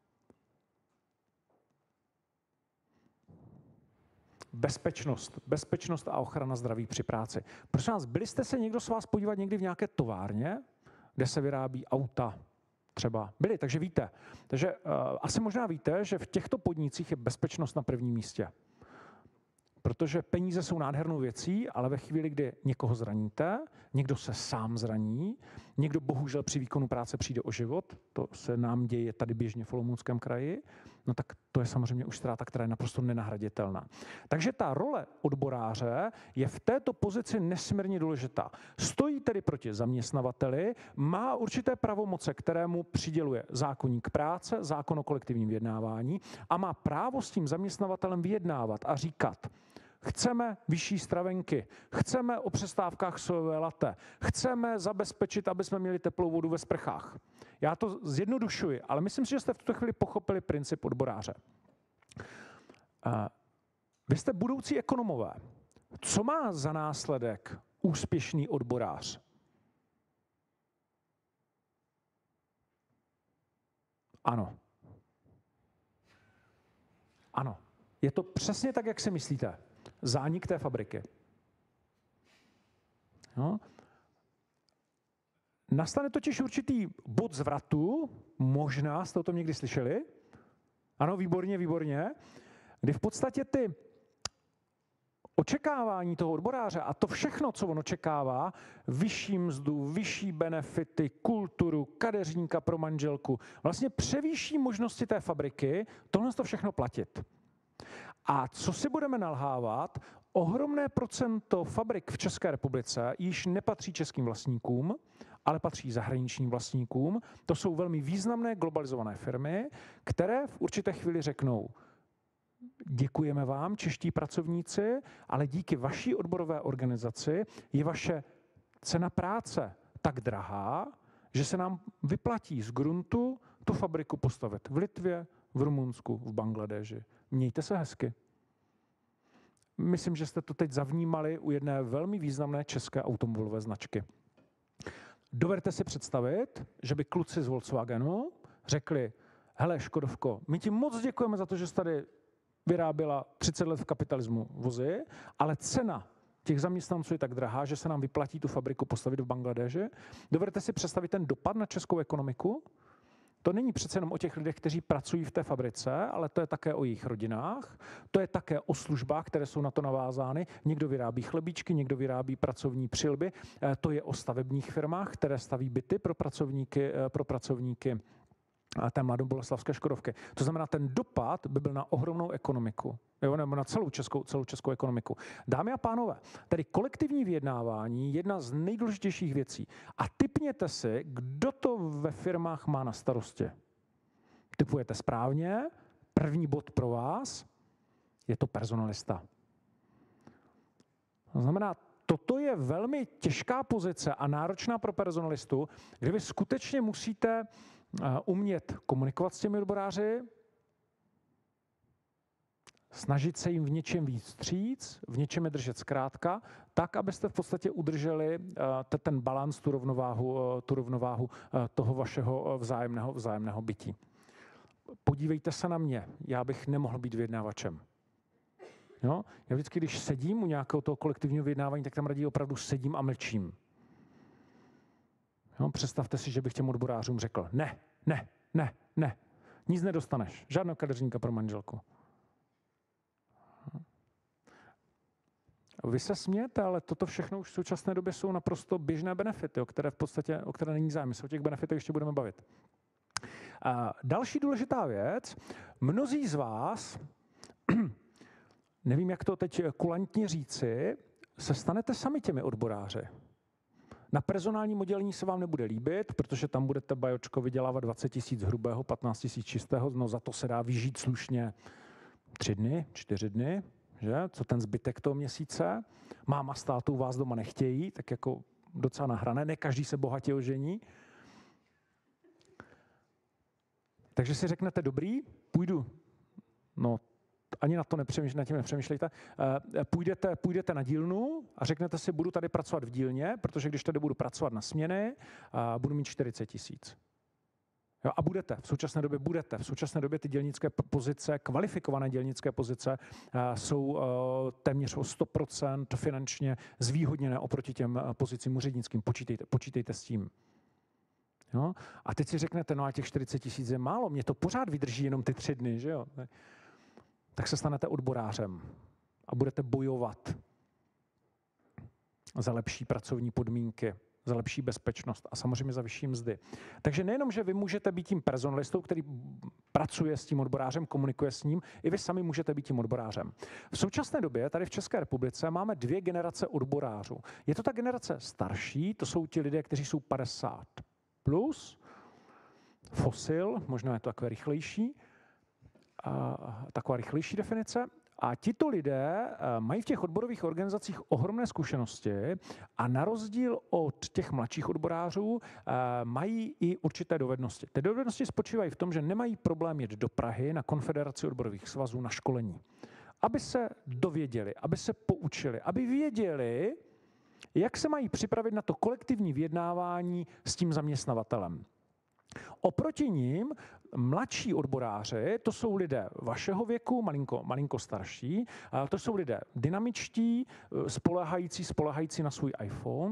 bezpečnost. Bezpečnost a ochrana zdraví při práci. Prosím vás, byli jste se někdo z vás podívat někdy v nějaké továrně, kde se vyrábí auta? Třeba byli, takže víte. Takže uh, asi možná víte, že v těchto podnicích je bezpečnost na prvním místě. Protože peníze jsou nádhernou věcí, ale ve chvíli, kdy někoho zraníte, někdo se sám zraní, někdo bohužel při výkonu práce přijde o život, to se nám děje tady běžně v Olomouckém kraji, no tak to je samozřejmě už ztráta, která je naprosto nenahraditelná. Takže ta role odboráře je v této pozici nesmírně důležitá. Stojí tedy proti zaměstnavateli, má určité pravomoce, které mu přiděluje zákoník práce, zákon o kolektivním vyjednávání a má právo s tím zaměstnavatelem vyjednávat a říkat: chceme vyšší stravenky, chceme o přestávkách sojové latte, chceme zabezpečit, aby jsme měli teplou vodu ve sprchách. Já to zjednodušuji, ale myslím si, že jste v tuto chvíli pochopili princip odboráře. Vy jste budoucí ekonomové. Co má za následek úspěšný odborář? Ano. Ano. Je to přesně tak, jak si myslíte. Zánik té fabriky. No. Nastane totiž určitý bod zvratu, možná jste o tom někdy slyšeli, ano, výborně, výborně, kdy v podstatě ty očekávání toho odboráře a to všechno, co on očekává, vyšší mzdu, vyšší benefity, kulturu, kadeřníka pro manželku, vlastně převýší možnosti té fabriky tohle to všechno platit. A co si budeme nalhávat, ohromné procento fabrik v České republice již nepatří českým vlastníkům, ale patří zahraničním vlastníkům. To jsou velmi významné globalizované firmy, které v určité chvíli řeknou: děkujeme vám, čeští pracovníci, ale díky vaší odborové organizaci je vaše cena práce tak drahá, že se nám vyplatí z gruntu tu fabriku postavit v Litvě, v Rumunsku, v Bangladeži. Mějte se hezky. Myslím, že jste to teď zavnímali u jedné velmi významné české automobilové značky. Dovedete si představit, že by kluci z Volkswagenu řekli: hele, Škodovko, my ti moc děkujeme za to, že jsi tady vyráběla třicet let v kapitalismu vozy, ale cena těch zaměstnanců je tak drahá, že se nám vyplatí tu fabriku postavit v Bangladeži. Dovedete si představit ten dopad na českou ekonomiku? To není přece jenom o těch lidech, kteří pracují v té fabrice, ale to je také o jejich rodinách, to je také o službách, které jsou na to navázány. Někdo vyrábí chlebíčky, někdo vyrábí pracovní přilby, to je o stavebních firmách, které staví byty pro pracovníky, pro pracovníky té mladoboleslavské Škodovky. To znamená, ten dopad by byl na ohromnou ekonomiku, jo, nebo na celou českou, celou českou ekonomiku. Dámy a pánové, tedy kolektivní vyjednávání je jedna z nejdůležitějších věcí. A tipněte si, kdo to ve firmách má na starosti. Tipujete správně, první bod pro vás, je to personalista. To znamená, toto je velmi těžká pozice a náročná pro personalistu, kde vy skutečně musíte umět komunikovat s těmi odboráři, snažit se jim v něčem víc vstříc, v něčem je držet zkrátka, tak, abyste v podstatě udrželi ten balans, tu rovnováhu, tu rovnováhu toho vašeho vzájemného, vzájemného bytí. Podívejte se na mě, já bych nemohl být vyjednávačem. Jo? Já vždycky, když sedím u nějakého toho kolektivního vyjednávání, tak tam raději opravdu sedím a mlčím. Jo, představte si, že bych těm odborářům řekl: ne, ne, ne, ne, nic nedostaneš, žádného kadeřníka pro manželku. Vy se smějete, ale toto všechno už v současné době jsou naprosto běžné benefity, o které v podstatě, o které není zájem. Se o těch benefitech ještě budeme bavit. A další důležitá věc, mnozí z vás, nevím, jak to teď kulantně říci, se stanete sami těmi odboráři. Na personálním oddělení se vám nebude líbit, protože tam budete, bajočko, vydělávat dvacet tisíc hrubého, patnáct tisíc čistého, no za to se dá vyžít slušně. tři dny, čtyři dny, že? Co ten zbytek toho měsíce? Máma s tátou vás doma nechtějí, tak jako docela nahrané, ne každý se bohatě ožení. Takže si řeknete, dobrý, půjdu, no ani na to nepřemýšlejte, na tím nepřemýšlejte, půjdete, půjdete na dílnu a řeknete si, budu tady pracovat v dílně, protože když tady budu pracovat na směny, budu mít čtyřicet tisíc. Jo, a budete, v současné době budete. V současné době ty dělnické pozice, kvalifikované dělnické pozice jsou téměř o sto procent finančně zvýhodněné oproti těm pozicím úřednickým. Počítejte, počítejte s tím. Jo? A teď si řeknete, no a těch čtyřicet tisíc je málo, mě to pořád vydrží jenom ty tři dny, že jo? Tak se stanete odborářem a budete bojovat za lepší pracovní podmínky, za lepší bezpečnost a samozřejmě za vyšší mzdy. Takže nejenom, že vy můžete být tím personalistou, který pracuje s tím odborářem, komunikuje s ním, i vy sami můžete být tím odborářem. V současné době tady v České republice máme dvě generace odborářů. Je to ta generace starší, to jsou ti lidé, kteří jsou padesát plus, fosil, možná je to takové rychlejší, a taková rychlejší definice. A tito lidé mají v těch odborových organizacích ohromné zkušenosti a na rozdíl od těch mladších odborářů mají i určité dovednosti. Ty dovednosti spočívají v tom, že nemají problém jet do Prahy na Konfederaci odborových svazů na školení. Aby se dověděli, aby se poučili, aby věděli, jak se mají připravit na to kolektivní vyjednávání s tím zaměstnavatelem. Oproti ním mladší odboráři, to jsou lidé vašeho věku, malinko, malinko starší, to jsou lidé dynamičtí, spoléhající, spoléhající na svůj iPhone,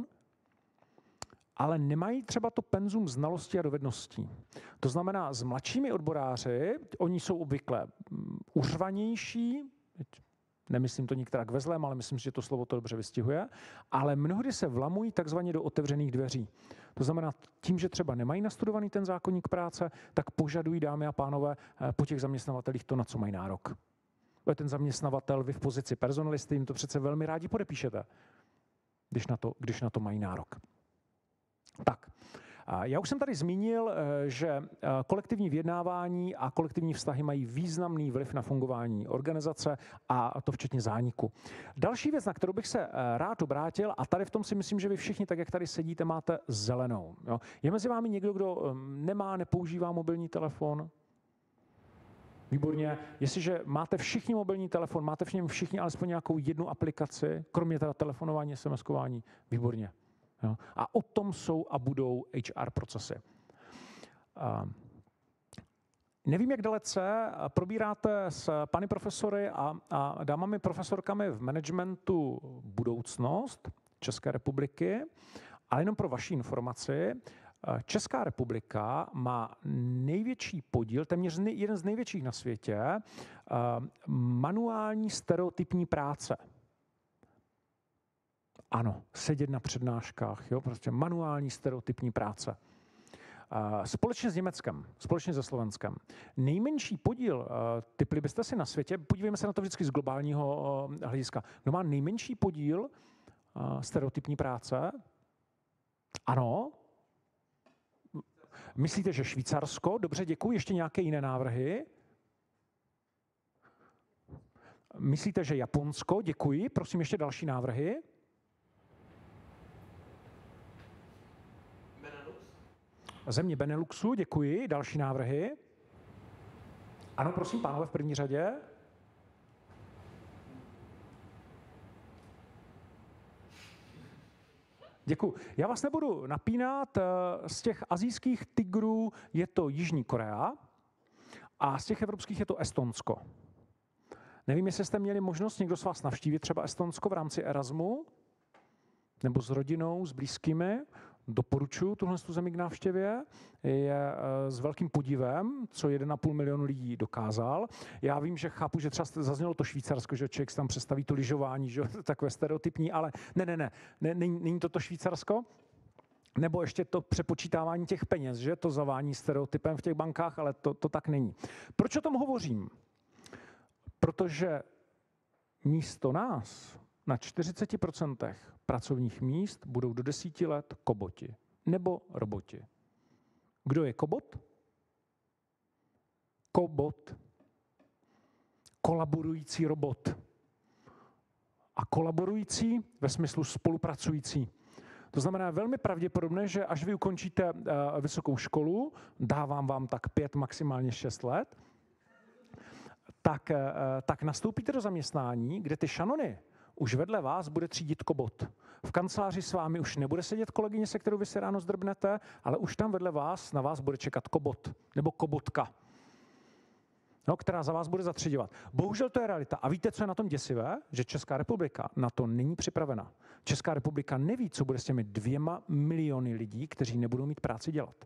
ale nemají třeba to penzum znalostí a dovedností. To znamená, s mladšími odboráři, oni jsou obvykle uřvanější, nemyslím to nikterak ve zlém, ale myslím si, že to slovo to dobře vystihuje, ale mnohdy se vlamují takzvaně do otevřených dveří. To znamená, tím, že třeba nemají nastudovaný ten zákoník práce, tak požadují, dámy a pánové, po těch zaměstnavatelích to, na co mají nárok. Ten zaměstnavatel, vy v pozici personalisty, jim to přece velmi rádi podepíšete, když na to, když na to mají nárok. Tak. Já už jsem tady zmínil, že kolektivní vyjednávání a kolektivní vztahy mají významný vliv na fungování organizace a to včetně zániku. Další věc, na kterou bych se rád obrátil, a tady v tom si myslím, že vy všichni, tak jak tady sedíte, máte zelenou. Jo? Je mezi vámi někdo, kdo nemá, nepoužívá mobilní telefon? Výborně. Jestliže máte všichni mobilní telefon, máte v něm všichni alespoň nějakou jednu aplikaci, kromě teda telefonování, SMSkování, výborně. Jo? A o tom jsou a budou H R procesy. Uh, nevím, jak dalece probíráte s pány profesory a, a dámami profesorkami v managementu budoucnost České republiky, ale jenom pro vaši informaci, Česká republika má největší podíl, téměř jeden z největších na světě, uh, manuální stereotypní práce. Ano, sedět na přednáškách, jo, prostě manuální stereotypní práce. Společně s Německem, společně se Slovenskem. Nejmenší podíl, tipli byste si na světě, podívejme se na to vždycky z globálního hlediska, kdo má nejmenší podíl stereotypní práce? Ano. Myslíte, že Švýcarsko? Dobře, děkuji. Ještě nějaké jiné návrhy? Myslíte, že Japonsko? Děkuji. Prosím, ještě další návrhy. Země Beneluxu, děkuji. Další návrhy? Ano, prosím, pánové v první řadě. Děkuji. Já vás nebudu napínat. Z těch asijských tigrů je to Jižní Korea a z těch evropských je to Estonsko. Nevím, jestli jste měli možnost někdo z vás navštívit třeba Estonsko v rámci Erasmu nebo s rodinou, s blízkými. Doporučuji tuhle zemi k návštěvě, je s velkým podívem, co jeden a půl milionu lidí dokázal. Já vím, že chápu, že třeba zaznělo to Švýcarsko, že člověk si tam představí to lyžování, že takové stereotypní, ale ne, ne, ne, ne není, není to to Švýcarsko. Nebo ještě to přepočítávání těch peněz, že to zavání stereotypem v těch bankách, ale to, to tak není. Proč o tom hovořím? Protože místo nás na čtyřicet procent pracovních míst budou do desíti let koboti nebo roboti. Kdo je kobot? Kobot. kolaborující robot. A kolaborující ve smyslu spolupracující. To znamená velmi pravděpodobné, že až vy ukončíte uh, vysokou školu, dávám vám tak pět, maximálně šest let, tak, uh, tak nastoupíte do zaměstnání, kde ty šanony už vedle vás bude třídit kobot. V kanceláři s vámi už nebude sedět kolegyně, se kterou vy si ráno zdrbnete, ale už tam vedle vás na vás bude čekat kobot nebo kobotka, no, která za vás bude zatřiďovat. Bohužel to je realita. A víte, co je na tom děsivé? Že Česká republika na to není připravena. Česká republika neví, co bude s těmi dvěma miliony lidí, kteří nebudou mít práci dělat.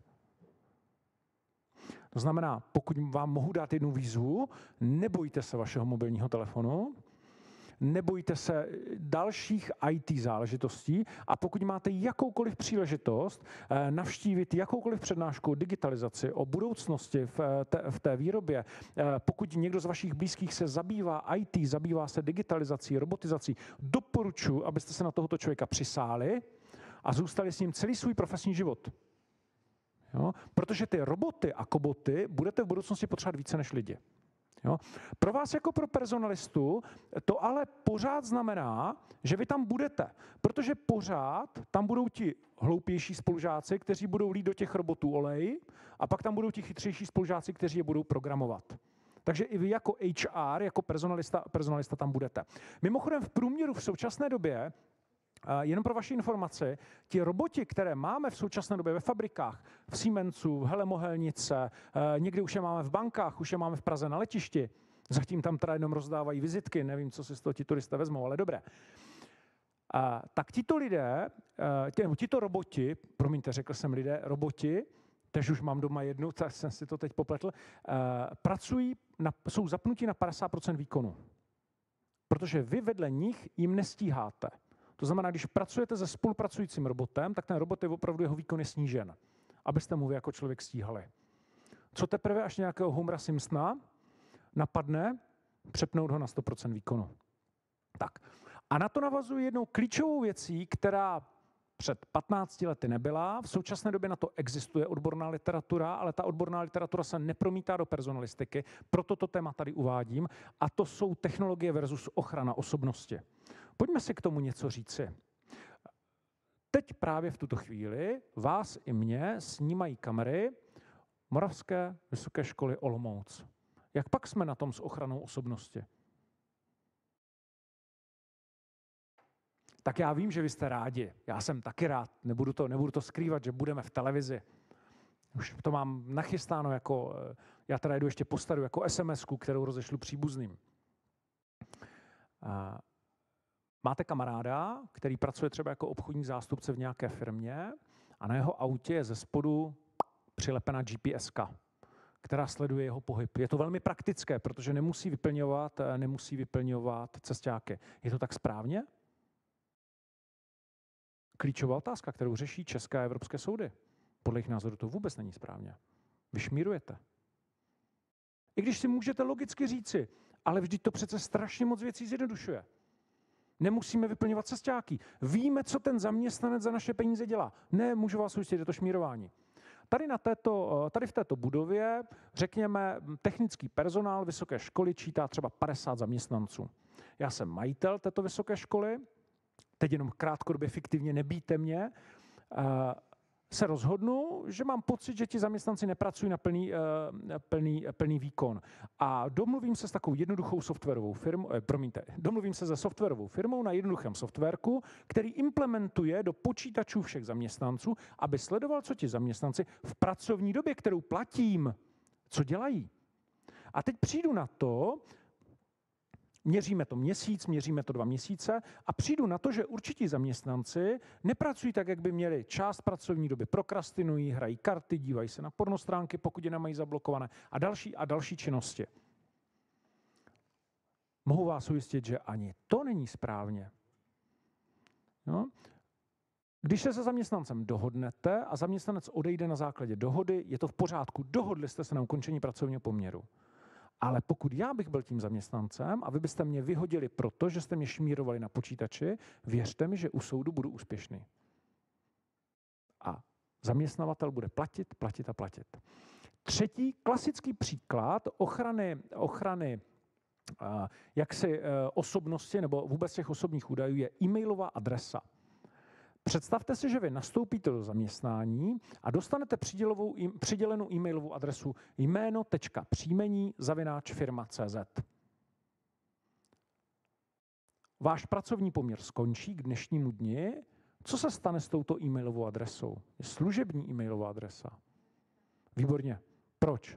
To znamená, pokud vám mohu dát jednu výzvu, nebojte se vašeho mobilního telefonu, nebojte se dalších í té záležitostí a pokud máte jakoukoliv příležitost navštívit jakoukoliv přednášku o digitalizaci, o budoucnosti v té, v té výrobě, pokud někdo z vašich blízkých se zabývá í té, zabývá se digitalizací, robotizací, doporučuji, abyste se na tohoto člověka přisáli a zůstali s ním celý svůj profesní život. Jo? Protože ty roboty a koboty budete v budoucnosti potřebovat více než lidi. Jo? Pro vás jako pro personalistu to ale pořád znamená, že vy tam budete, protože pořád tam budou ti hloupější spolužáci, kteří budou lít do těch robotů olej a pak tam budou ti chytřejší spolužáci, kteří je budou programovat. Takže i vy jako há er, jako personalista, personalista tam budete. Mimochodem v průměru v současné době, jenom pro vaši informaci, ti roboti, které máme v současné době ve fabrikách, v Siemensu, v Hele Mohelnice, někdy už je máme v bankách, už je máme v Praze na letišti, zatím tam teda jenom rozdávají vizitky, nevím, co si z toho ti turisté vezmou, ale dobré. Tak tito lidé, tito roboti, promiňte, řekl jsem lidé, roboti, tež už mám doma jednu, tak jsem si to teď popletl, pracují, na, jsou zapnutí na padesát procent výkonu, protože vy vedle nich jim nestíháte. To znamená, když pracujete se spolupracujícím robotem, tak ten robot je opravdu, jeho výkon je snížen, abyste mu vy jako člověk stíhali. Co teprve až nějakého Homera Simpsona napadne, přepnout ho na sto procent výkonu. Tak. A na to navazuji jednou klíčovou věcí, která před patnácti lety nebyla. V současné době na to existuje odborná literatura, ale ta odborná literatura se nepromítá do personalistiky, proto to téma tady uvádím, a to jsou technologie versus ochrana osobnosti. Pojďme si k tomu něco říci. Teď právě v tuto chvíli vás i mě snímají kamery Moravské vysoké školy Olomouc. Jak pak jsme na tom s ochranou osobnosti? Tak já vím, že vy jste rádi. Já jsem taky rád. Nebudu to, nebudu to skrývat, že budeme v televizi. Už to mám nachystáno jako, já teda jdu ještě postadu, jako es em esku, kterou rozešlu příbuzným. A máte kamaráda, který pracuje třeba jako obchodní zástupce v nějaké firmě a na jeho autě je ze spodu přilepena gé pé eska, která sleduje jeho pohyb. Je to velmi praktické, protože nemusí vyplňovat, nemusí vyplňovat cestáky. Je to tak správně? Klíčová otázka, kterou řeší české a evropské soudy. Podle jejich názoru to vůbec není správně. Vy šmírujete. I když si můžete logicky říci, ale vždyť to přece strašně moc věcí zjednodušuje. Nemusíme vyplňovat cestáky. Víme, co ten zaměstnanec za naše peníze dělá. Ne, můžu vás ujistit, je to šmírování. Tady, na této, tady v této budově, řekněme, technický personál vysoké školy čítá třeba padesát zaměstnanců. Já jsem majitel této vysoké školy, teď jenom krátkodobě fiktivně nebýte mě, se rozhodnu, že mám pocit, že ti zaměstnanci nepracují na plný, plný, plný výkon. A domluvím se s takovou jednoduchou softwarovou firmou, eh, promiňte, domluvím se se softwarovou firmou na jednoduchém softwarku, který implementuje do počítačů všech zaměstnanců, aby sledoval, co ti zaměstnanci v pracovní době, kterou platím, co dělají. A teď přijdu na to, měříme to měsíc, měříme to dva měsíce a přijdu na to, že určití zaměstnanci nepracují tak, jak by měli. Část pracovní doby prokrastinují, hrají karty, dívají se na pornostránky, pokud je nemají zablokované a další a další činnosti. Mohu vás ujistit, že ani to není správně. No? Když se se zaměstnancem dohodnete a zaměstnanec odejde na základě dohody, je to v pořádku. Dohodli jste se na ukončení pracovního poměru. Ale pokud já bych byl tím zaměstnancem a vy byste mě vyhodili proto, že jste mě šmírovali na počítači, věřte mi, že u soudu budu úspěšný. A zaměstnavatel bude platit, platit a platit. Třetí klasický příklad ochrany, ochrany jaksi osobnosti nebo vůbec těch osobních údajů je e-mailová adresa. Představte si, že vy nastoupíte do zaměstnání a dostanete přidělenou e-mailovou adresu jméno.příjmení zavináč firma tečka cé zet. Váš pracovní poměr skončí k dnešnímu dni. Co se stane s touto e-mailovou adresou? Je služební e-mailová adresa. Výborně. Proč?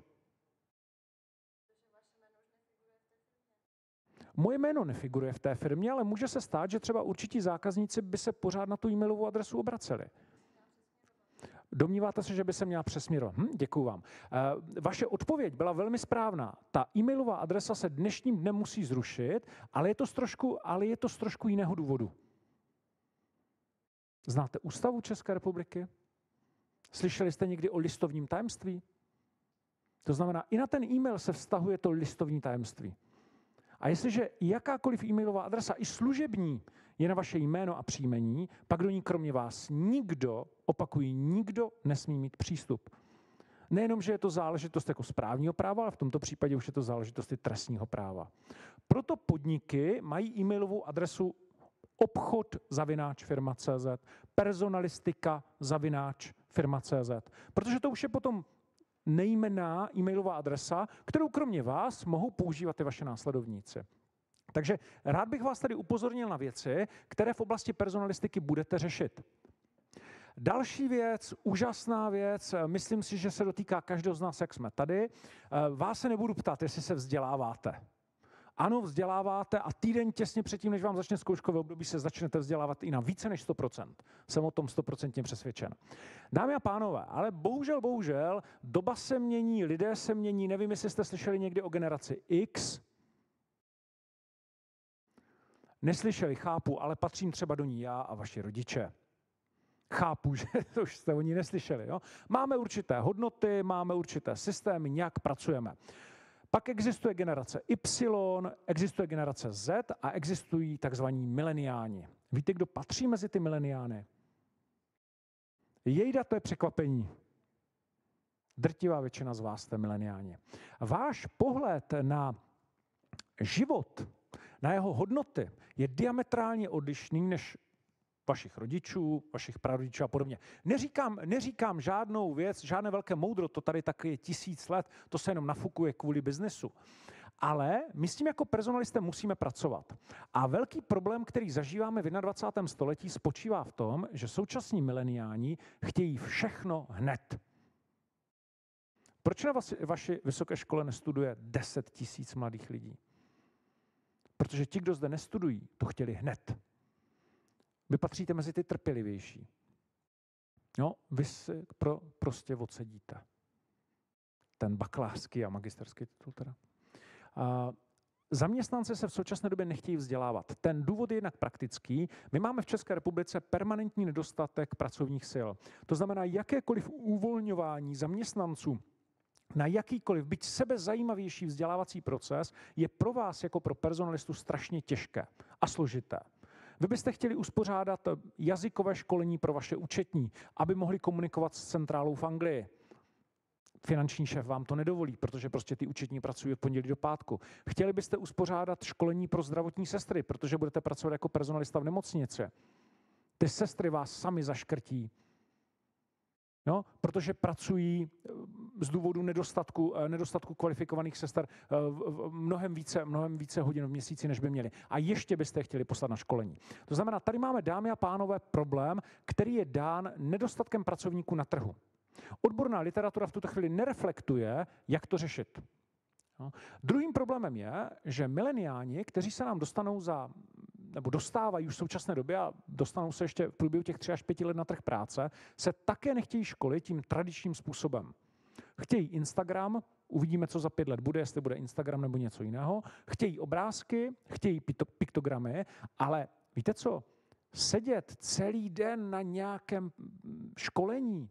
Moje jméno nefiguruje v té firmě, ale může se stát, že třeba určití zákazníci by se pořád na tu e-mailovou adresu obraceli. Domníváte se, že by se měla přesměrovat? Hm, děkuju vám. E, vaše odpověď byla velmi správná. Ta e-mailová adresa se dnešním dnem musí zrušit, ale je to z trošku, ale je to z trošku jiného důvodu. Znáte Ústavu České republiky? Slyšeli jste někdy o listovním tajemství? To znamená, i na ten e-mail se vztahuje to listovní tajemství. A jestliže jakákoliv e-mailová adresa, i služební, je na vaše jméno a příjmení, pak do ní kromě vás nikdo, opakuji, nikdo nesmí mít přístup. Nejenom, že je to záležitost jako správního práva, ale v tomto případě už je to záležitost i trestního práva. Proto podniky mají e-mailovou adresu obchod zavináč firma tečka cé zet, personalistika zavináč firma tečka cé zet, protože to už je potom nejmenná e-mailová adresa, kterou kromě vás mohou používat i vaše následovníci. Takže rád bych vás tady upozornil na věci, které v oblasti personalistiky budete řešit. Další věc, úžasná věc, myslím si, že se dotýká každého z nás, jak jsme tady. Vás se nebudu ptát, jestli se vzděláváte. Ano, vzděláváte a týden těsně předtím, než vám začne zkouškové období, se začnete vzdělávat i na více než sto procent. Jsem o tom sto procent přesvědčen. Dámy a pánové, ale bohužel, bohužel, doba se mění, lidé se mění, nevím, jestli jste slyšeli někdy o generaci X. Neslyšeli, chápu, ale patřím třeba do ní já a vaši rodiče. Chápu, že to už jste o ní neslyšeli. Jo? Máme určité hodnoty, máme určité systémy, nějak pracujeme. Pak existuje generace Y, existuje generace Z a existují takzvaní mileniáni. Víte, kdo patří mezi ty mileniány? Jejda, to je překvapení. Drtivá většina z vás jste mileniáni. Váš pohled na život, na jeho hodnoty je diametrálně odlišný než vašich rodičů, vašich prarodičů a podobně. Neříkám, neříkám žádnou věc, žádné velké moudro, to tady taky je tisíc let, to se jenom nafukuje kvůli biznesu. Ale my s tím jako personalisté musíme pracovat. A velký problém, který zažíváme v dvacátém prvním století, spočívá v tom, že současní mileniáni chtějí všechno hned. Proč na vaší vysoké škole nestuduje deset tisíc mladých lidí? Protože ti, kdo zde nestudují, to chtěli hned. Vy patříte mezi ty trpělivější. No, vy si pro, prostě odsedíte. Ten bakalářský a magisterský titul teda. A zaměstnanci se v současné době nechtějí vzdělávat. Ten důvod je jinak praktický. My máme v České republice permanentní nedostatek pracovních sil. To znamená, jakékoliv uvolňování zaměstnanců na jakýkoliv, byť sebezajímavější vzdělávací proces je pro vás jako pro personalistu strašně těžké a složité. Vy byste chtěli uspořádat jazykové školení pro vaše účetní, aby mohli komunikovat s centrálou v Anglii. Finanční šéf vám to nedovolí, protože prostě ty účetní pracují od pondělí do pátku. Chtěli byste uspořádat školení pro zdravotní sestry, protože budete pracovat jako personalista v nemocnici. Ty sestry vás sami zaškrtí. No, protože pracují z důvodu nedostatku, nedostatku kvalifikovaných sester mnohem více, mnohem více hodin v měsíci, než by měli. A ještě byste je chtěli poslat na školení. To znamená, tady máme, dámy a pánové, problém, který je dán nedostatkem pracovníků na trhu. Odborná literatura v tuto chvíli nereflektuje, jak to řešit. No. Druhým problémem je, že mileniáni, kteří se nám dostanou za, nebo dostávají už v současné době a dostanou se ještě v průběhu těch tři až pěti let na trh práce, se také nechtějí školit tím tradičním způsobem. Chtějí Instagram, uvidíme, co za pět let bude, jestli bude Instagram nebo něco jiného. Chtějí obrázky, chtějí piktogramy, ale víte co? Sedět celý den na nějakém školení,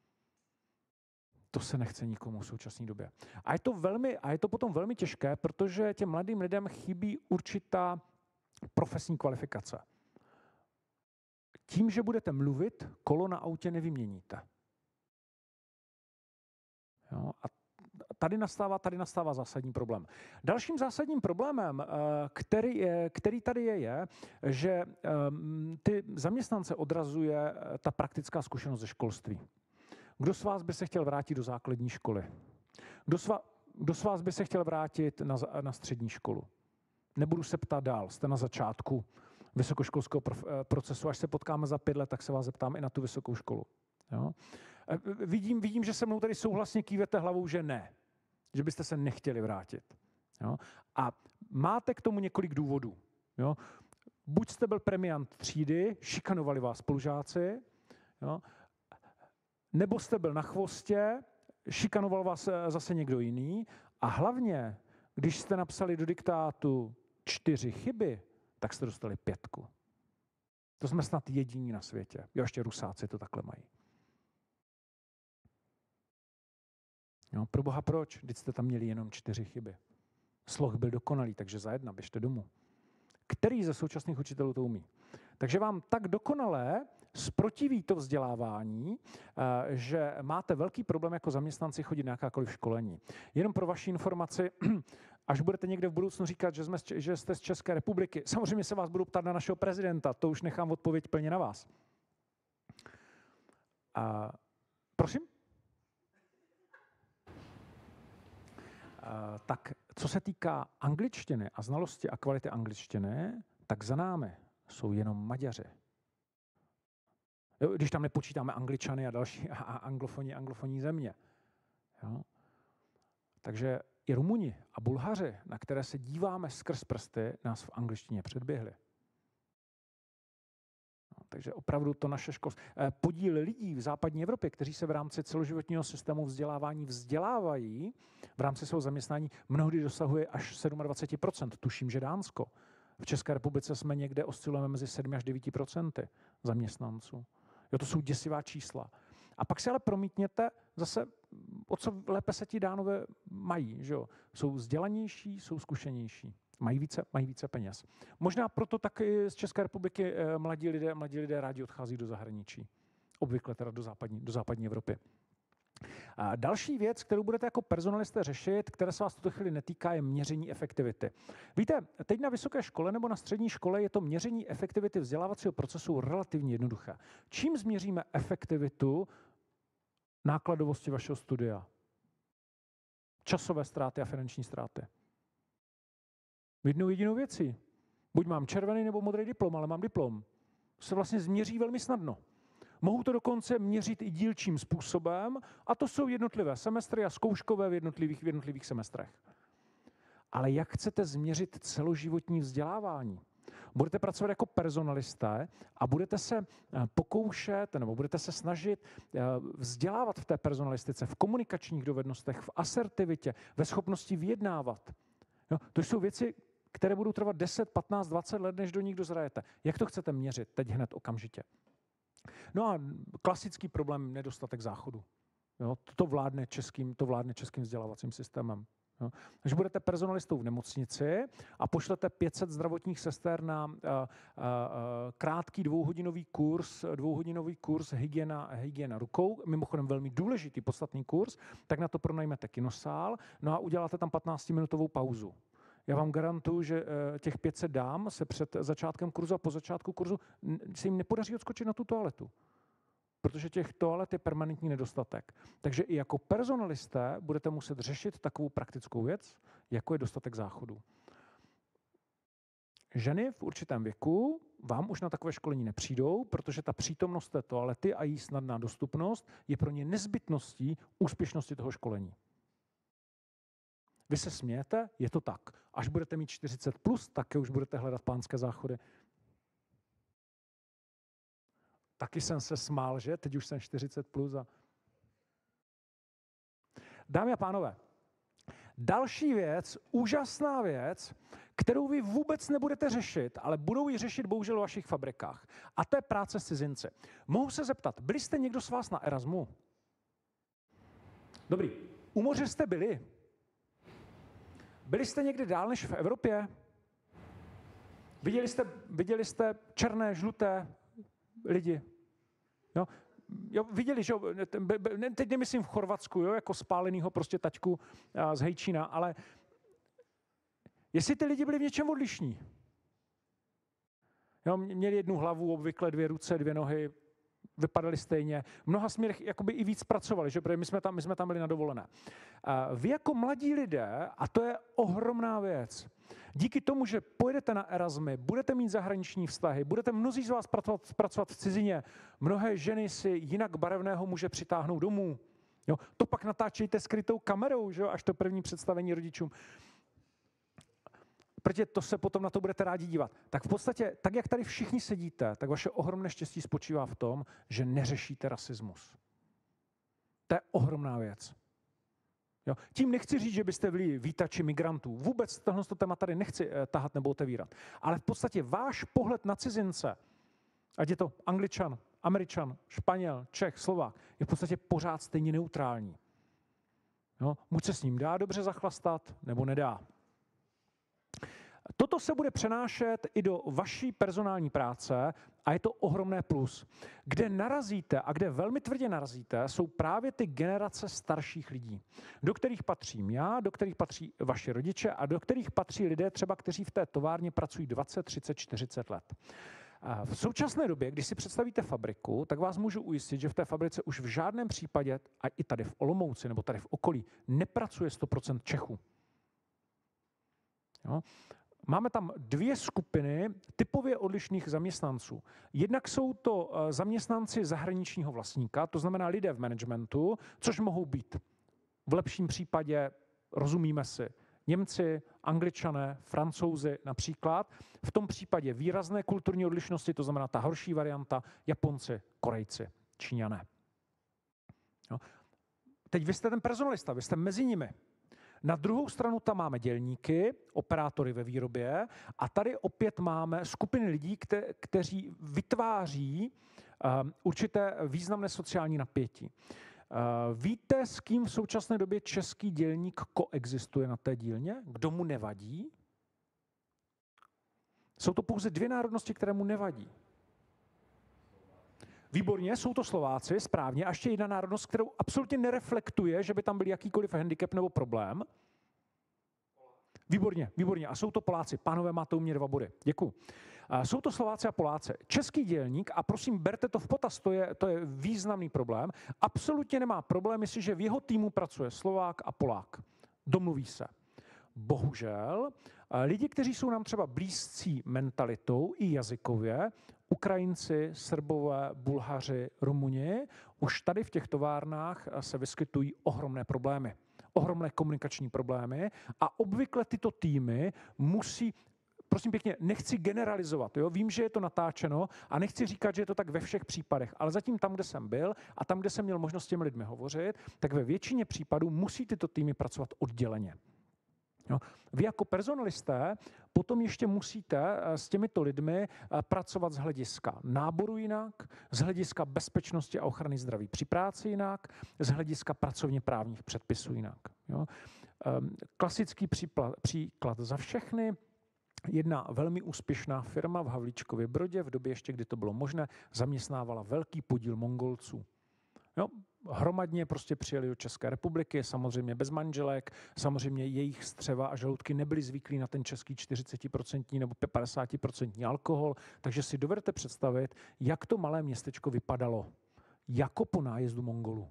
to se nechce nikomu v současné době. A je to velmi, a je to potom velmi těžké, protože těm mladým lidem chybí určitá profesní kvalifikace. Tím, že budete mluvit, kolo na autě nevyměníte. Jo? A tady nastává, tady nastává zásadní problém. Dalším zásadním problémem, který, je, který tady je, je, že ty zaměstnance odrazuje ta praktická zkušenost ze školství. Kdo z vás by se chtěl vrátit do základní školy? Kdo z vás, kdo z vás by se chtěl vrátit na, na střední školu? Nebudu se ptát dál, jste na začátku vysokoškolského procesu. Až se potkáme za pět let, tak se vás zeptám i na tu vysokou školu. Jo? Vidím, vidím, že se mnou tady souhlasně kývete hlavou, že ne. Že byste se nechtěli vrátit. Jo? A máte k tomu několik důvodů. Jo? Buď jste byl premiant třídy, šikanovali vás spolužáci, jo? Nebo jste byl na chvostě, šikanoval vás zase někdo jiný a hlavně, když jste napsali do diktátu čtyři chyby, tak jste dostali pětku. To jsme snad jediní na světě. Jo, ještě Rusáci to takhle mají. Jo, pro boha proč? Vždyť jste tam měli jenom čtyři chyby. Sloh byl dokonalý, takže za jedna běžte domů. Který ze současných učitelů to umí? Takže vám tak dokonale zprotiví to vzdělávání, že máte velký problém jako zaměstnanci chodit na jakákoliv školení. Jenom pro vaši informaci, až budete někde v budoucnu říkat, že, jsme, že jste z České republiky, samozřejmě se vás budu ptát na našeho prezidenta, to už nechám odpověď plně na vás. A, prosím? A, tak co se týká angličtiny a znalosti a kvality angličtiny, tak za námi jsou jenom Maďaři. Jo, když tam nepočítáme Angličany a další a anglofoní, anglofonní země. Jo. Takže i Rumuni a Bulhaři, na které se díváme skrz prsty, nás v angličtině předběhli. No, takže opravdu to naše školství. Podíl lidí v západní Evropě, kteří se v rámci celoživotního systému vzdělávání vzdělávají, v rámci svého zaměstnání mnohdy dosahuje až dvacet sedm procent. Tuším, že Dánsko. V České republice jsme někde oscilujeme mezi sedm až devět procent zaměstnanců. Jo, to jsou děsivá čísla. A pak si ale promítněte zase, o co lépe se ti Dánové mají. Že jo? Jsou vzdělanější, jsou zkušenější. Mají více, mají více peněz. Možná proto taky z České republiky mladí lidé, mladí lidé rádi odchází do zahraničí. Obvykle teda do západní, do západní Evropy. A další věc, kterou budete jako personalisté řešit, která se vás v tuto chvíli netýká, je měření efektivity. Víte, teď na vysoké škole nebo na střední škole je to měření efektivity vzdělávacího procesu relativně jednoduché. Čím změříme efektivitu nákladovosti vašeho studia? Časové ztráty a finanční ztráty. Jednou jedinou věcí. Buď mám červený nebo modrý diplom, ale mám diplom. To se vlastně změří velmi snadno. Mohu to dokonce měřit i dílčím způsobem, a to jsou jednotlivé semestry a zkouškové v jednotlivých, v jednotlivých semestrech. Ale jak chcete změřit celoživotní vzdělávání? Budete pracovat jako personalisté a budete se pokoušet, nebo budete se snažit vzdělávat v té personalistice, v komunikačních dovednostech, v asertivitě, ve schopnosti vyjednávat. Jo, to jsou věci, které budou trvat deset, patnáct, dvacet let, než do nich dozrajete. Jak to chcete měřit teď hned okamžitě? No a klasický problém, nedostatek záchodu. Jo, to vládne českým, to vládne českým vzdělávacím systémem. Jo. Když budete personalistou v nemocnici a pošlete pět set zdravotních sester na a, a, a, krátký dvouhodinový kurz, dvouhodinový kurz hygiena, hygiena rukou, mimochodem velmi důležitý, podstatný kurz, tak na to pronajmete kinosál, no a uděláte tam patnáctiminutovou pauzu. Já vám garantuju, že těch pět set dám se před začátkem kurzu a po začátku kurzu se jim nepodaří odskočit na tu toaletu. Protože těch toalet je permanentní nedostatek. Takže i jako personalisté budete muset řešit takovou praktickou věc, jako je dostatek záchodu. Ženy v určitém věku vám už na takové školení nepřijdou, protože ta přítomnost té toalety a její snadná dostupnost je pro ně nezbytností úspěšnosti toho školení. Vy se smějete, je to tak. Až budete mít čtyřicet plus, také už budete hledat pánské záchody. Taky jsem se smál, že? Teď už jsem čtyřicet plus. A... Dámy a pánové, další věc, úžasná věc, kterou vy vůbec nebudete řešit, ale budou ji řešit bohužel v vašich fabrikách. A to je práce s cizinci. Mohu se zeptat, byli jste někdo z vás na Erasmu? Dobrý. U moře jste byli? Byli jste někdy dál než v Evropě? Viděli jste, viděli jste černé, žluté lidi? Jo? jo, viděli, že jo, teď nemyslím v Chorvatsku, jo, jako spálenýho prostě taťku z Hejčína, ale jestli ty lidi byli v něčem odlišní. Jo, měli jednu hlavu, obvykle dvě ruce, dvě nohy, vypadali stejně. V mnoha směrech jakoby i víc pracovali, že? Protože my jsme tam, my jsme tam byli na dovolené. Vy jako mladí lidé, a to je ohromná věc, díky tomu, že pojedete na Erasmy, budete mít zahraniční vztahy, budete mnozí z vás pracovat, pracovat v cizině, mnohé ženy si jinak barevného muže přitáhnou domů. Jo? To pak natáčejte skrytou kamerou, že? Až to první představení rodičům. Protože to se potom na to budete rádi dívat. Tak v podstatě, tak jak tady všichni sedíte, tak vaše ohromné štěstí spočívá v tom, že neřešíte rasismus. To je ohromná věc. Jo? Tím nechci říct, že byste byli vítači migrantů. Vůbec tohle téma tady nechci eh, tahat nebo otevírat. Ale v podstatě váš pohled na cizince, ať je to Angličan, Američan, Španěl, Čech, Slovák, je v podstatě pořád stejně neutrální. Jo? Buď se s ním dá dobře zachlastat, nebo nedá. Toto se bude přenášet i do vaší personální práce a je to ohromné plus. Kde narazíte a kde velmi tvrdě narazíte, jsou právě ty generace starších lidí, do kterých patřím já, do kterých patří vaši rodiče a do kterých patří lidé třeba, kteří v té továrně pracují dvacet, třicet, čtyřicet let. V současné době, když si představíte fabriku, tak vás můžu ujistit, že v té fabrice už v žádném případě, a i tady v Olomouci nebo tady v okolí, nepracuje sto procent Čechů. Jo? Máme tam dvě skupiny typově odlišných zaměstnanců. Jednak jsou to zaměstnanci zahraničního vlastníka, to znamená lidé v managementu, což mohou být v lepším případě, rozumíme si, Němci, Angličané, Francouzi například. V tom případě výrazné kulturní odlišnosti, to znamená ta horší varianta, Japonci, Korejci, Číňané. No. Teď vy jste ten personalista, vy jste mezi nimi. Na druhou stranu tam máme dělníky, operátory ve výrobě a tady opět máme skupiny lidí, kte- kteří vytváří uh, určité významné sociální napětí. Uh, víte, s kým v současné době český dělník koexistuje na té dílně? Kdo mu nevadí? Jsou to pouze dvě národnosti, které mu nevadí. Výborně, jsou to Slováci, správně, a ještě jedna národnost, kterou absolutně nereflektuje, že by tam byl jakýkoliv handicap nebo problém. Výborně, výborně. A jsou to Poláci. Pánové, máte u mě dva body. Děkuju. Jsou to Slováci a Poláci. Český dělník, a prosím, berte to v potaz, to je, to je významný problém, absolutně nemá problém, jestliže v jeho týmu pracuje Slovák a Polák. Domluví se. Bohužel, lidi, kteří jsou nám třeba blízcí mentalitou i jazykově, Ukrajinci, Srbové, Bulhaři, Rumuni, už tady v těch továrnách se vyskytují ohromné problémy. Ohromné komunikační problémy a obvykle tyto týmy musí, prosím pěkně, nechci generalizovat, jo? Vím, že je to natáčeno a nechci říkat, že je to tak ve všech případech, ale zatím tam, kde jsem byl a tam, kde jsem měl možnost s těmi lidmi hovořit, tak ve většině případů musí tyto týmy pracovat odděleně. Jo. Vy jako personalisté potom ještě musíte s těmito lidmi pracovat z hlediska náboru jinak, z hlediska bezpečnosti a ochrany zdraví při práci jinak, z hlediska pracovně právních předpisů jinak. Jo. Klasický příklad za všechny. Jedna velmi úspěšná firma v Havlíčkově Brodě v době ještě, kdy to bylo možné, zaměstnávala velký podíl Mongolců. Jo, hromadně prostě přijeli do České republiky, samozřejmě bez manželek, samozřejmě jejich střeva a žaludky nebyly zvyklí na ten český čtyřicetiprocentní nebo padesátiprocentní alkohol, takže si dovedete představit, jak to malé městečko vypadalo jako po nájezdu Mongolů.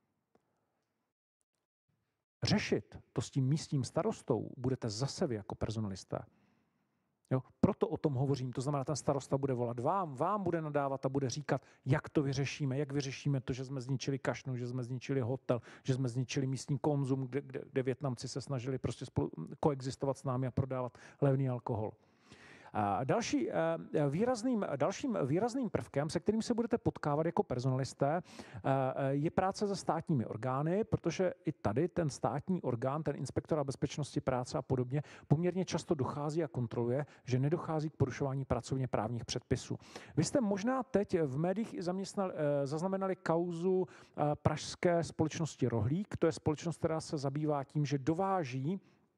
Řešit to s tím místním starostou budete zase vy jako personalisté. Jo, proto o tom hovořím, to znamená, ten starosta bude volat vám, vám bude nadávat a bude říkat, jak to vyřešíme, jak vyřešíme to, že jsme zničili kašnu, že jsme zničili hotel, že jsme zničili místní konzum, kde, kde, kde Vietnamci se snažili prostě spolu koexistovat s námi a prodávat levný alkohol. A další, výrazným, dalším výrazným prvkem, se kterým se budete potkávat jako personalisté, je práce se státními orgány, protože i tady ten státní orgán, ten inspektora bezpečnosti práce a podobně, poměrně často dochází a kontroluje, že nedochází k porušování pracovně právních předpisů. Vy jste možná teď v médiích zaznamenali kauzu pražské společnosti Rohlík, to je společnost, která se zabývá tím, že dováží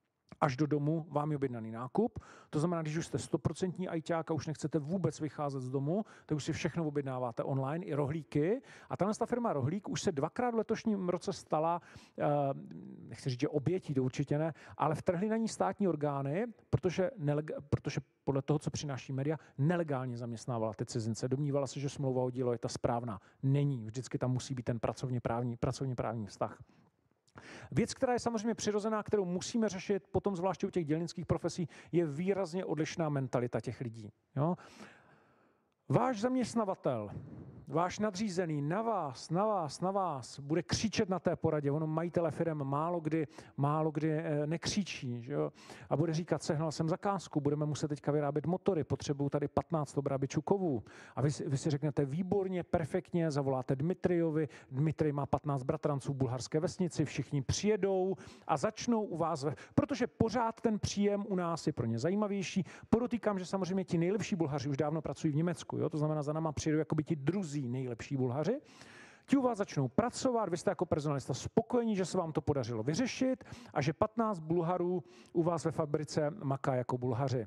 až do domu vám je objednaný nákup. To znamená, když už jste stoprocentní ajťák a už nechcete vůbec vycházet z domu, tak už si všechno objednáváte online, i rohlíky. A tahle ta firma Rohlík už se dvakrát v letošním roce stala, nechci říct, že obětí, to určitě ne, ale vtrhli na ní státní orgány, protože, neleg- protože podle toho, co přináší média, nelegálně zaměstnávala ty cizince. Domnívala se, že smlouva o dílo je ta správná. Není. Vždycky tam musí být ten pracovně právní, pracovně právní vztah. Věc, která je samozřejmě přirozená, kterou musíme řešit, potom zvláště u těch dělnických profesí, je výrazně odlišná mentalita těch lidí. Jo? Váš zaměstnavatel, váš nadřízený na vás, na vás, na vás bude křičet na té poradě. Ono majitele firem málo kdy, málo kdy nekřičí. Že jo? A bude říkat, sehnal jsem zakázku, budeme muset teďka vyrábět motory, potřebuju tady patnáct obráběčů kovů. A vy, vy si řeknete výborně, perfektně, zavoláte Dmitrijovi, Dmitrij má patnáct bratranců v bulharské vesnici, všichni přijedou a začnou u vás, protože pořád ten příjem u nás je pro ně zajímavější. Podotýkám, že samozřejmě ti nejlepší Bulhaři už dávno pracují v Německu, jo? To znamená, za náma přijedou jakoby ti druzí nejlepší Bulhaři. Ti u vás začnou pracovat, vy jste jako personalista spokojení, že se vám to podařilo vyřešit a že patnáct Bulharů u vás ve fabrice maká jako Bulhaři.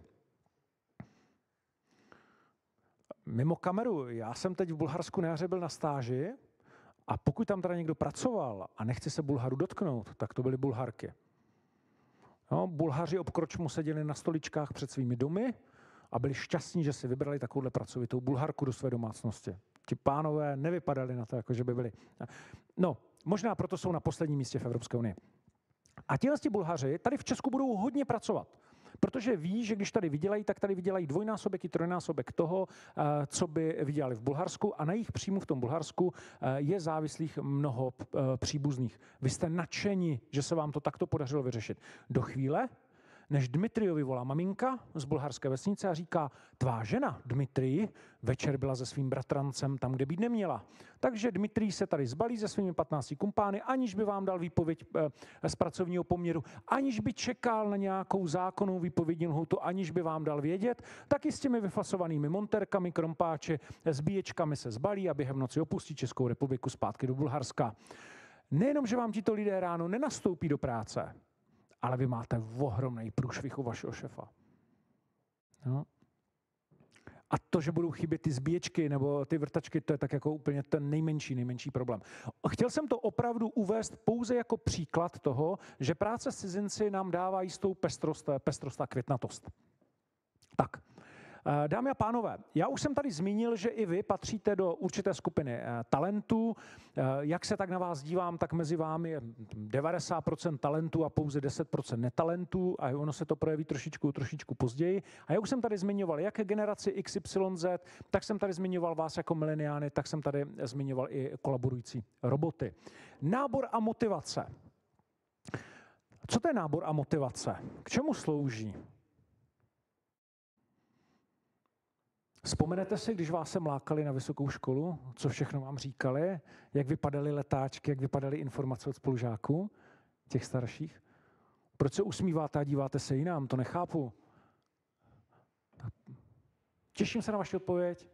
Mimo kameru, já jsem teď v Bulharsku na jaře byl na stáži a pokud tam teda někdo pracoval a nechci se Bulharu dotknout, tak to byly Bulharky. No, Bulhaři obkročmu seděli na stoličkách před svými domy a byli šťastní, že si vybrali takovouhle pracovitou Bulharku do své domácnosti. Ti pánové nevypadali na to, jako že by byli. No, možná proto jsou na posledním místě v Evropské unii. A tihle Bulhaři tady v Česku budou hodně pracovat, protože ví, že když tady vydělají, tak tady vydělají dvojnásobek i trojnásobek toho, co by vydělali v Bulharsku a na jejich příjmu v tom Bulharsku je závislých mnoho příbuzných. Vy jste nadšeni, že se vám to takto podařilo vyřešit. Do chvíle, než Dmitrijovi volá maminka z bulharské vesnice a říká, tvá žena, Dmitrij, večer byla se svým bratrancem tam, kde být neměla. Takže Dmitrij se tady zbalí se svými patnácti kumpány, aniž by vám dal výpověď z pracovního poměru, aniž by čekal na nějakou zákonnou výpovědní lhůtu, aniž by vám dal vědět, tak i s těmi vyfasovanými monterkami, krompáči, zbíječkami se zbalí a během noci opustí Českou republiku zpátky do Bulharska. Nejenom, že vám tito lidé ráno nenastoupí do práce, ale vy máte ohromný průšvih u vašeho šefa. No. A to, že budou chybět ty zbíječky nebo ty vrtačky, to je tak jako úplně ten nejmenší, nejmenší problém. Chtěl jsem to opravdu uvést pouze jako příklad toho, že práce s cizinci nám dává jistou pestrost, pestrost a květnatost. Tak. Dámy a pánové, já už jsem tady zmínil, že i vy patříte do určité skupiny talentů. Jak se tak na vás dívám, tak mezi vámi je devadesát procent talentů a pouze deset procent netalentů a ono se to projeví trošičku, trošičku později. A já už jsem tady zmiňoval jak generaci X Y Z, tak jsem tady zmiňoval vás jako mileniány, tak jsem tady zmiňoval i kolaborující roboty. Nábor a motivace. Co to je nábor a motivace? K čemu slouží? Vzpomenete si, když vás sem lákali na vysokou školu, co všechno vám říkali, jak vypadaly letáčky, jak vypadaly informace od spolužáků, těch starších? Proč se usmíváte a díváte se jinam? To nechápu. Těším se na vaši odpověď.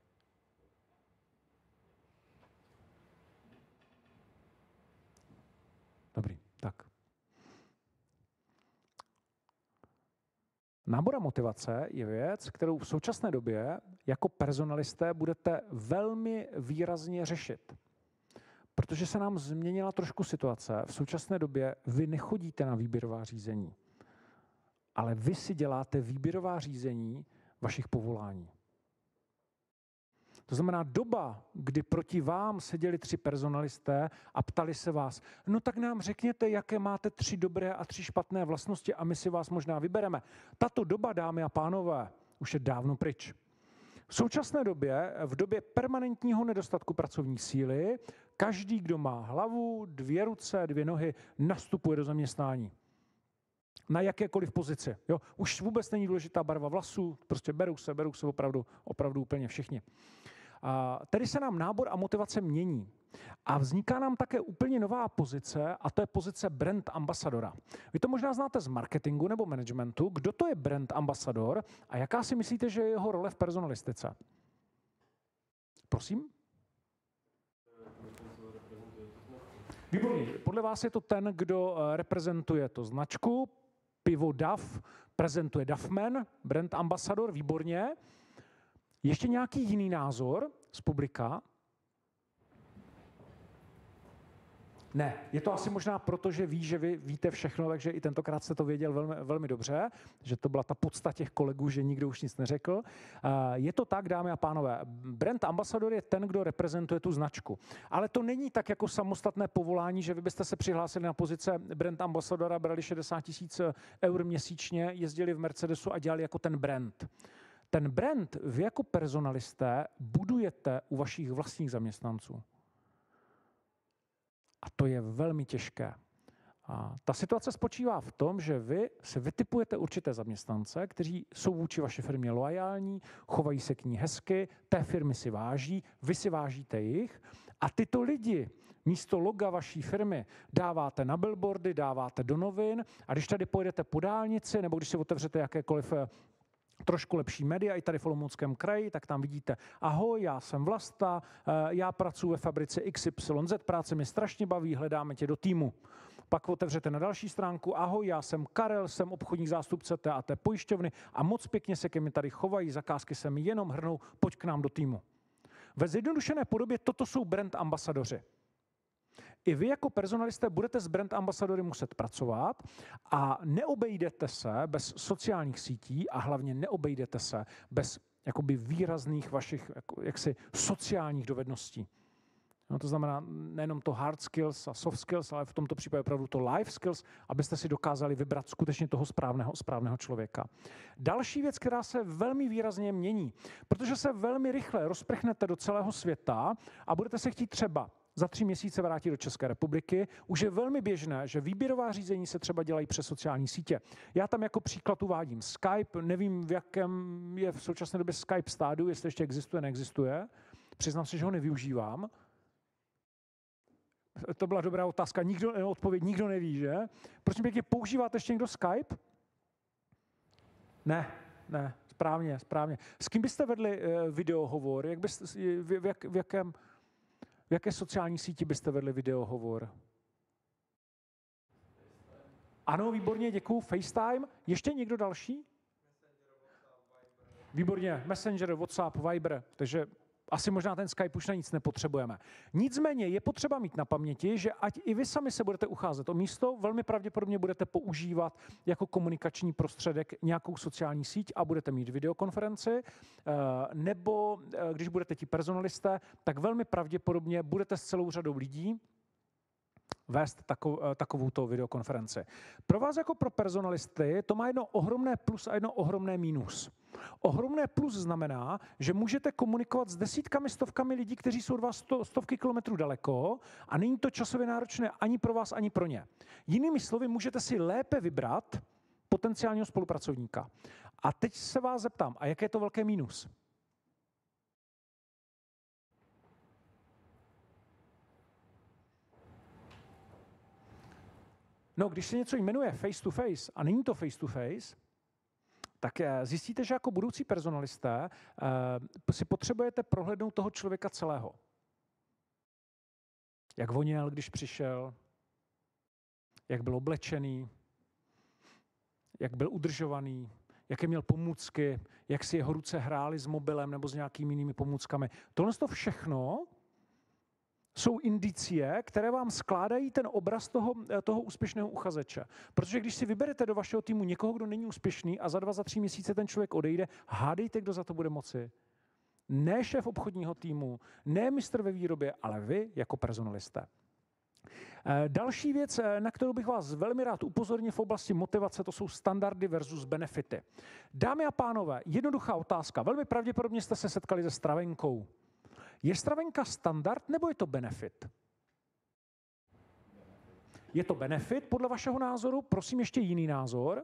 Dobrý, tak. Nábor a motivace je věc, kterou v současné době jako personalisté budete velmi výrazně řešit. Protože se nám změnila trošku situace. V současné době vy nechodíte na výběrová řízení, ale vy si děláte výběrová řízení vašich povolání. To znamená doba, kdy proti vám seděli tři personalisté a ptali se vás, no tak nám řekněte, jaké máte tři dobré a tři špatné vlastnosti a my si vás možná vybereme. Tato doba, dámy a pánové, už je dávno pryč. V současné době, v době permanentního nedostatku pracovní síly, každý, kdo má hlavu, dvě ruce, dvě nohy, nastupuje do zaměstnání. Na jakékoliv pozici. Jo? Už vůbec není důležitá barva vlasů, prostě berou se, berou se opravdu, opravdu úplně všichni. A tedy se nám nábor a motivace mění. A vzniká nám také úplně nová pozice, a to je pozice brand ambasadora. Vy to možná znáte z marketingu nebo managementu. Kdo to je brand ambasador a jaká si myslíte, že je jeho role v personalistice? Prosím? Výborně. Podle vás je to ten, kdo reprezentuje to značku, pivo D A F prezentuje Duffman, brand ambasador, výborně. Ještě nějaký jiný názor z publika? Ne, je to asi možná proto, že ví, že vy víte všechno, takže i tentokrát jste to věděl velmi, velmi dobře, že to byla ta podsta těch kolegů, že nikdo už nic neřekl. Je to tak, dámy a pánové, brand ambasador je ten, kdo reprezentuje tu značku. Ale to není tak jako samostatné povolání, že vy byste se přihlásili na pozice brand ambasadora, brali šedesát tisíc eur měsíčně, jezdili v Mercedesu a dělali jako ten brand. Ten brand vy jako personalisté budujete u vašich vlastních zaměstnanců. A to je velmi těžké. A ta situace spočívá v tom, že vy si vytipujete určité zaměstnance, kteří jsou vůči vaší firmě loajální, chovají se k ní hezky, té firmy si váží, vy si vážíte jich a tyto lidi místo loga vaší firmy dáváte na billboardy, dáváte do novin a když tady pojedete po dálnici nebo když si otevřete jakékoliv trošku lepší média i tady v Olomouckém kraji, tak tam vidíte, ahoj, já jsem Vlasta, já pracuji ve fabrice X Y Z, práce mě strašně baví, hledáme tě do týmu. Pak otevřete na další stránku, ahoj, já jsem Karel, jsem obchodní zástupce té a té pojišťovny a moc pěkně se ke mi tady chovají, zakázky se mi jenom hrnou, pojď k nám do týmu. Ve zjednodušené podobě toto jsou brand ambasadoři. I vy jako personalisté budete s brand ambasadory muset pracovat a neobejdete se bez sociálních sítí a hlavně neobejdete se bez jakoby výrazných vašich jako, jaksi sociálních dovedností. No, to znamená nejenom to hard skills a soft skills, ale v tomto případě opravdu to life skills, abyste si dokázali vybrat skutečně toho správného, správného člověka. Další věc, která se velmi výrazně mění, protože se velmi rychle rozprchnete do celého světa a budete se chtít třeba za tři měsíce vrátit do České republiky. Už je velmi běžné, že výběrová řízení se třeba dělají přes sociální sítě. Já tam jako příklad uvádím Skype, nevím, v jakém je v současné době Skype stádiu, jestli ještě existuje, neexistuje. Přiznám se, že ho nevyužívám. To byla dobrá otázka, nikdo, odpověď nikdo neví, že? Prosím pěkně, používáte ještě někdo Skype? Ne, ne, správně, správně. S kým byste vedli uh, videohovor? Jak byste, v, v, jak, v jakém... V jaké sociální síti byste vedli videohovor? Ano, výborně, děkuju. FaceTime. Ještě někdo další? Výborně, Messenger, WhatsApp, Viber. Takže asi možná ten Skype už na nic nepotřebujeme. Nicméně je potřeba mít na paměti, že ať i vy sami se budete ucházet o místo, velmi pravděpodobně budete používat jako komunikační prostředek nějakou sociální síť a budete mít videokonferenci, nebo když budete ti personalisté, tak velmi pravděpodobně budete s celou řadou lidí vést takovou, takovouto videokonferenci. Pro vás jako pro personalisty to má jedno ohromné plus a jedno ohromné mínus. Ohromné plus znamená, že můžete komunikovat s desítkami, stovkami lidí, kteří jsou od vás sto, stovky kilometrů daleko a není to časově náročné ani pro vás, ani pro ně. Jinými slovy, můžete si lépe vybrat potenciálního spolupracovníka. A teď se vás zeptám, a jaké je to velké mínus? No, když se něco jmenuje face to face a není to face to face, tak zjistíte, že jako budoucí personalisté uh, si potřebujete prohlédnout toho člověka celého. Jak voněl, když přišel, jak byl oblečený, jak byl udržovaný, jaké měl pomůcky, jak si jeho ruce hrály s mobilem nebo s nějakými jinými pomůckami. Tohle to všechno jsou indicie, které vám skládají ten obraz toho, toho úspěšného uchazeče. Protože když si vyberete do vašeho týmu někoho, kdo není úspěšný a za dva, za tři měsíce ten člověk odejde, hádejte, kdo za to bude moci. Ne šéf obchodního týmu, ne mistr ve výrobě, ale vy jako personalisté. Další věc, na kterou bych vás velmi rád upozornil v oblasti motivace, to jsou standardy versus benefity. Dámy a pánové, jednoduchá otázka. Velmi pravděpodobně jste se setkali se stravenkou. Je stravenka standard nebo je to benefit? Je to benefit podle vašeho názoru? Prosím, ještě jiný názor.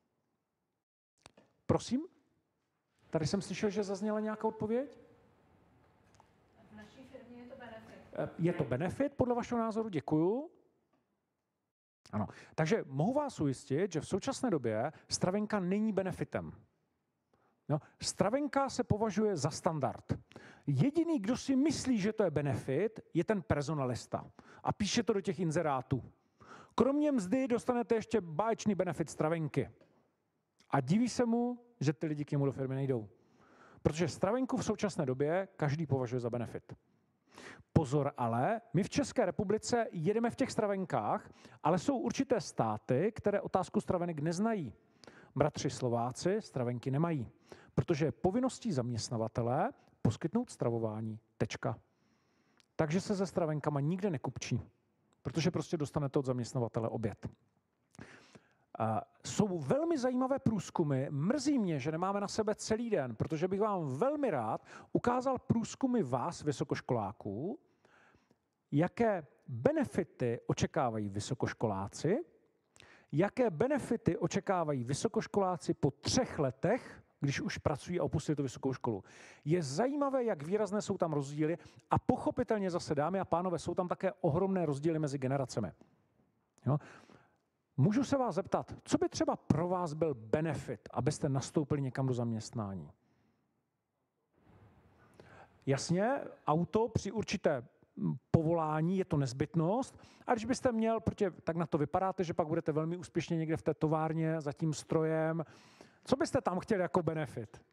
Prosím? Tady jsem slyšel, že zazněla nějaká odpověď? V naší firmě je to benefit. Je to benefit podle vašeho názoru? Děkuju. Ano. Takže mohu vás ujistit, že v současné době stravenka není benefitem. No, stravenka se považuje za standard. Jediný, kdo si myslí, že to je benefit, je ten personalista. A píše to do těch inzerátů. Kromě mzdy dostanete ještě báječný benefit stravenky. A diví se mu, že ty lidi k němu do firmy nejdou. Protože stravenku v současné době každý považuje za benefit. Pozor ale, my v České republice jedeme v těch stravenkách, ale jsou určité státy, které otázku stravenek neznají. Bratři Slováci stravenky nemají, protože je povinností zaměstnavatele poskytnout stravování. Tečka. Takže se se stravenkama nikde nekupčí, protože prostě dostanete od zaměstnavatele oběd. Uh, jsou velmi zajímavé průzkumy. Mrzí mě, že nemáme na sebe celý den, protože bych vám velmi rád ukázal průzkumy vás, vysokoškoláků, jaké benefity očekávají vysokoškoláci, jaké benefity očekávají vysokoškoláci po třech letech, když už pracují a opustili tu vysokou školu. Je zajímavé, jak výrazné jsou tam rozdíly a pochopitelně zase, dámy a pánové, jsou tam také ohromné rozdíly mezi generacemi. Jo? Můžu se vás zeptat, co by třeba pro vás byl benefit, abyste nastoupili někam do zaměstnání? Jasně, auto při určité povolání je to nezbytnost, a když byste měl, protože tak na to vypadáte, že pak budete velmi úspěšně někde v té továrně za tím strojem, co byste tam chtěli jako benefit?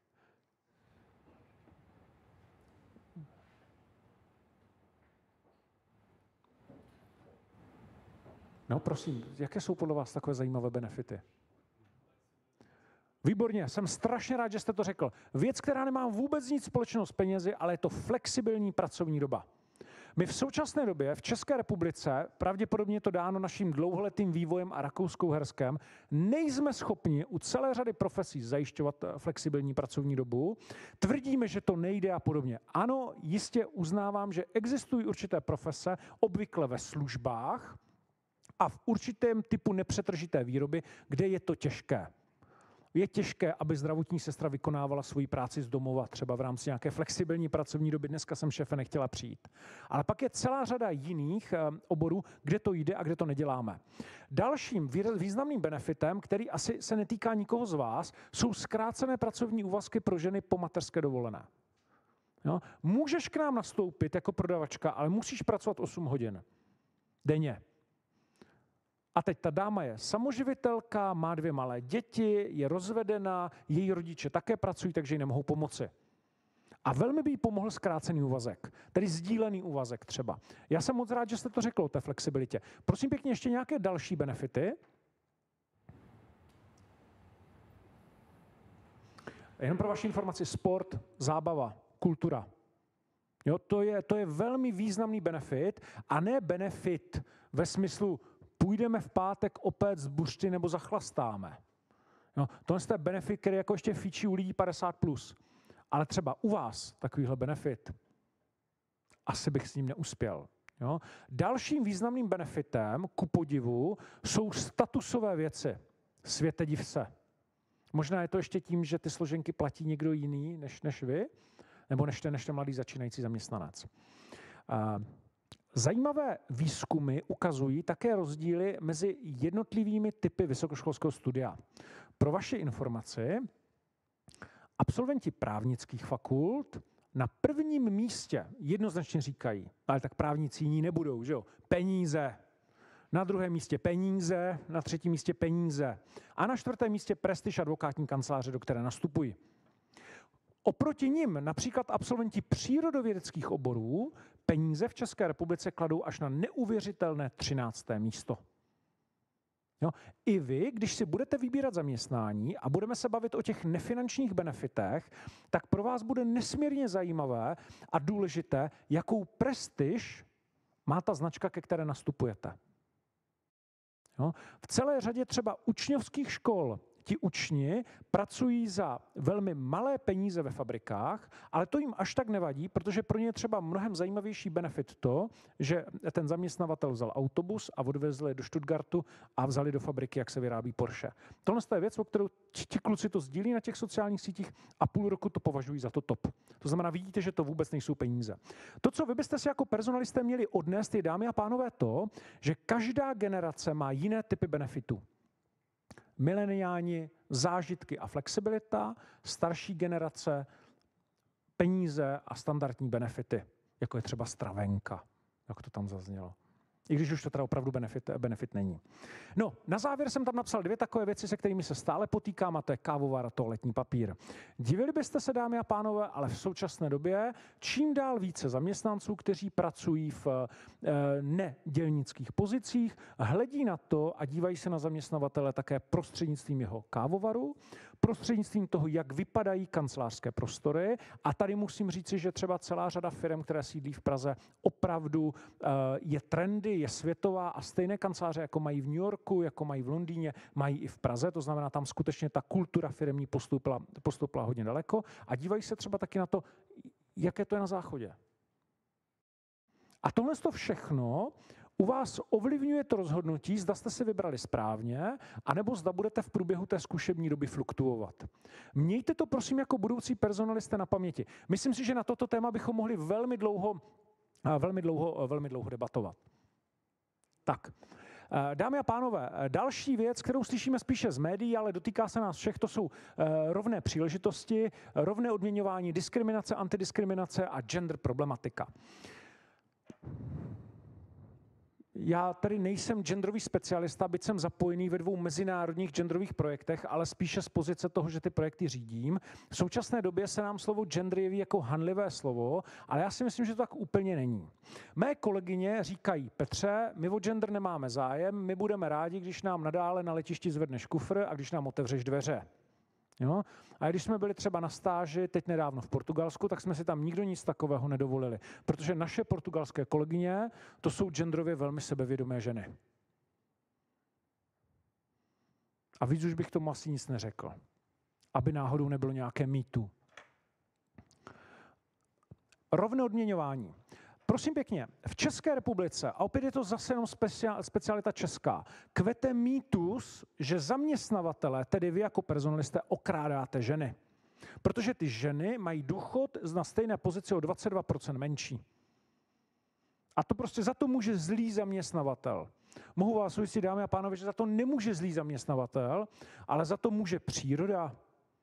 No prosím, jaké jsou podle vás takové zajímavé benefity? Výborně, jsem strašně rád, že jste to řekl. Věc, která nemá vůbec nic společného s penězi, ale je to flexibilní pracovní doba. My v současné době v České republice, pravděpodobně je to dáno naším dlouholetým vývojem a Rakouskou-Uherskem, nejsme schopni u celé řady profesí zajišťovat flexibilní pracovní dobu. Tvrdíme, že to nejde a podobně. Ano, jistě uznávám, že existují určité profese, obvykle ve službách a v určitém typu nepřetržité výroby, kde je to těžké. Je těžké, aby zdravotní sestra vykonávala svoji práci z domova, třeba v rámci nějaké flexibilní pracovní doby. Dneska jsem šéfe nechtěla přijít. Ale pak je celá řada jiných oborů, kde to jde a kde to neděláme. Dalším významným benefitem, který asi se netýká nikoho z vás, jsou zkrácené pracovní úvazky pro ženy po mateřské dovolené. Jo? Můžeš k nám nastoupit jako prodavačka, ale musíš pracovat osm hodin denně. A teď ta dáma je samoživitelka, má dvě malé děti, je rozvedená, její rodiče také pracují, takže jí nemohou pomoci. A velmi by jí pomohl zkrácený úvazek, tedy sdílený úvazek třeba. Já jsem moc rád, že jste to řekl o té flexibilitě. Prosím pěkně, ještě nějaké další benefity? Jenom pro vaši informaci, sport, zábava, kultura. Jo, to je, to je velmi významný benefit a ne benefit ve smyslu půjdeme v pátek opéct buřty nebo zachlastáme. No, to je benefit, který jako ještě fíčí u lidí padesát plus. Ale třeba u vás takovýhle benefit, asi bych s ním neuspěl. Jo? Dalším významným benefitem, ku podivu, jsou statusové věci. Světe div se. Možná je to ještě tím, že ty složenky platí někdo jiný než, než vy, nebo než ten, než ten mladý začínající zaměstnanec. Uh, Zajímavé výzkumy ukazují také rozdíly mezi jednotlivými typy vysokoškolského studia. Pro vaši informaci, absolventi právnických fakult na prvním místě jednoznačně říkají, ale tak právníci jiní nebudou, že jo? Peníze. Na druhém místě peníze, na třetím místě peníze. A na čtvrtém místě prestiž advokátní kanceláře, do které nastupují. Oproti nim například absolventi přírodovědeckých oborů peníze v České republice kladou až na neuvěřitelné třinácté místo. Jo? I vy, když si budete vybírat zaměstnání a budeme se bavit o těch nefinančních benefitech, tak pro vás bude nesmírně zajímavé a důležité, jakou prestiž má ta značka, ke které nastupujete. Jo? V celé řadě třeba učňovských škol ti učni pracují za velmi malé peníze ve fabrikách, ale to jim až tak nevadí, protože pro ně je třeba mnohem zajímavější benefit to, že ten zaměstnavatel vzal autobus a odvezl je do Stuttgartu a vzali do fabriky, jak se vyrábí Porsche. Tohle je věc, o kterou ti kluci to sdílí na těch sociálních sítích a půl roku to považují za to top. To znamená, vidíte, že to vůbec nejsou peníze. To, co vy byste si jako personalisté měli odnést, je, dámy a pánové, to, že každá generace má jiné typy benefitů. Mileniáni, zážitky a flexibilita, starší generace, peníze a standardní benefity, jako je třeba stravenka, jak to tam zaznělo. I když už to teda opravdu benefit, benefit není. No, na závěr jsem tam napsal dvě takové věci, se kterými se stále potýkám, a to je kávovar a toaletní papír. Divili byste se, dámy a pánové, ale v současné době čím dál více zaměstnanců, kteří pracují v e, nedělnických pozicích, hledí na to a dívají se na zaměstnavatele také prostřednictvím jeho kávovaru, prostřednictvím toho, jak vypadají kancelářské prostory. A tady musím říci, že třeba celá řada firm, které sídlí v Praze, opravdu je trendy, je světová a stejné kanceláře, jako mají v New Yorku, jako mají v Londýně, mají i v Praze. To znamená, tam skutečně ta kultura firemní postoupila, postoupila hodně daleko a dívají se třeba taky na to, jaké to je na záchodě. A tohle to všechno u vás ovlivňuje to rozhodnutí, zda jste si vybrali správně, anebo zda budete v průběhu té zkušební doby fluktuovat. Mějte to prosím jako budoucí personalisté na paměti. Myslím si, že na toto téma bychom mohli velmi dlouho, velmi dlouho, velmi dlouho debatovat. Tak. Dámy a pánové, další věc, kterou slyšíme spíše z médií, ale dotýká se nás všech, to jsou rovné příležitosti, rovné odměňování, diskriminace, antidiskriminace a gender problematika. Já tady nejsem genderový specialista, byť jsem zapojený ve dvou mezinárodních genderových projektech, ale spíše z pozice toho, že ty projekty řídím. V současné době se nám slovo gender jeví jako hanlivé slovo, ale já si myslím, že to tak úplně není. Mé kolegyně říkají: Petře, my o gender nemáme zájem, my budeme rádi, když nám nadále na letišti zvedneš kufr a když nám otevřeš dveře. Jo? A když jsme byli třeba na stáži, teď nedávno v Portugalsku, tak jsme si tam nikdo nic takového nedovolili, protože naše portugalské kolegyně, to jsou genderově velmi sebevědomé ženy. A víc už bych tomu asi nic neřekl, aby náhodou nebylo nějaké mýtu. Rovné odměňování. Prosím pěkně, v České republice, a opět je to zase jenom specialita česká, kvete mýtus, že zaměstnavatelé, tedy vy jako personalisté, okrádáte ženy. Protože ty ženy mají důchod na stejné pozici o dvacet dva procent menší. A to prostě za to může zlý zaměstnavatel. Mohu vás ujistit, dámy a pánové, že za to nemůže zlý zaměstnavatel, ale za to může příroda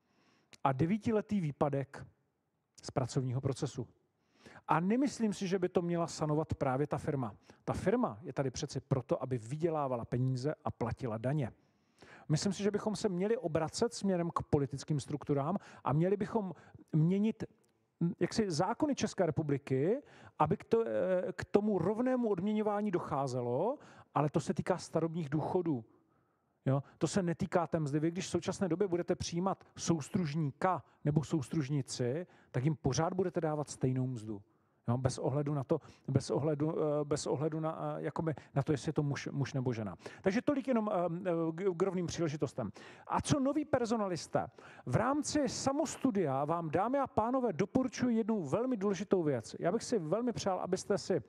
a devítiletý výpadek z pracovního procesu. A nemyslím si, že by to měla sanovat právě ta firma. Ta firma je tady přeci proto, aby vydělávala peníze a platila daně. Myslím si, že bychom se měli obracet směrem k politickým strukturám a měli bychom měnit jaksi zákony České republiky, aby k, to, k tomu rovnému odměňování docházelo, ale to se týká starobních důchodů. Jo? To se netýká té mzdy. Vy, když v současné době budete přijímat soustružníka nebo soustružnici, tak jim pořád budete dávat stejnou mzdu. Jo? Bez ohledu na to, bez ohledu, bez ohledu na, jakoby, na to, jestli je to muž, muž nebo žena. Takže tolik jenom k rovným příležitostem. A co noví personalisté? V rámci samostudia vám, dámy a pánové, doporučuji jednu velmi důležitou věc. Já bych si velmi přál, abyste si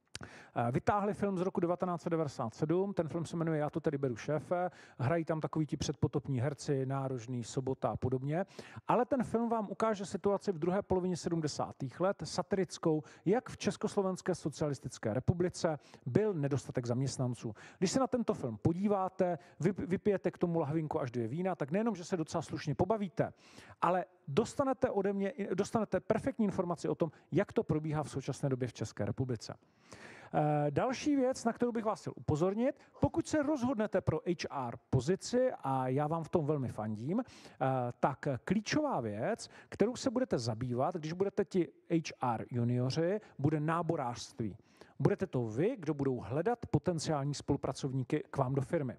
vytáhli film z roku devatenáct set devadesát sedm, ten film se jmenuje Já to tedy beru šéfe, hrají tam takoví ti předpotopní herci, Nárožný, Sobota a podobně, ale ten film vám ukáže situaci v druhé polovině sedmdesátých let, satirickou, jak v Československé socialistické republice byl nedostatek zaměstnanců. Když se na tento film podíváte, vy, vypijete k tomu lahvinku až dvě vína, tak nejenom, že se docela slušně pobavíte, ale dostanete ode mě, dostanete perfektní informaci o tom, jak to probíhá v současné době v České republice. Další věc, na kterou bych vás chtěl upozornit, pokud se rozhodnete pro H R pozici, a já vám v tom velmi fandím, tak klíčová věc, kterou se budete zabývat, když budete ti H R junioři, bude náborářství. Budete to vy, kdo budou hledat potenciální spolupracovníky k vám do firmy.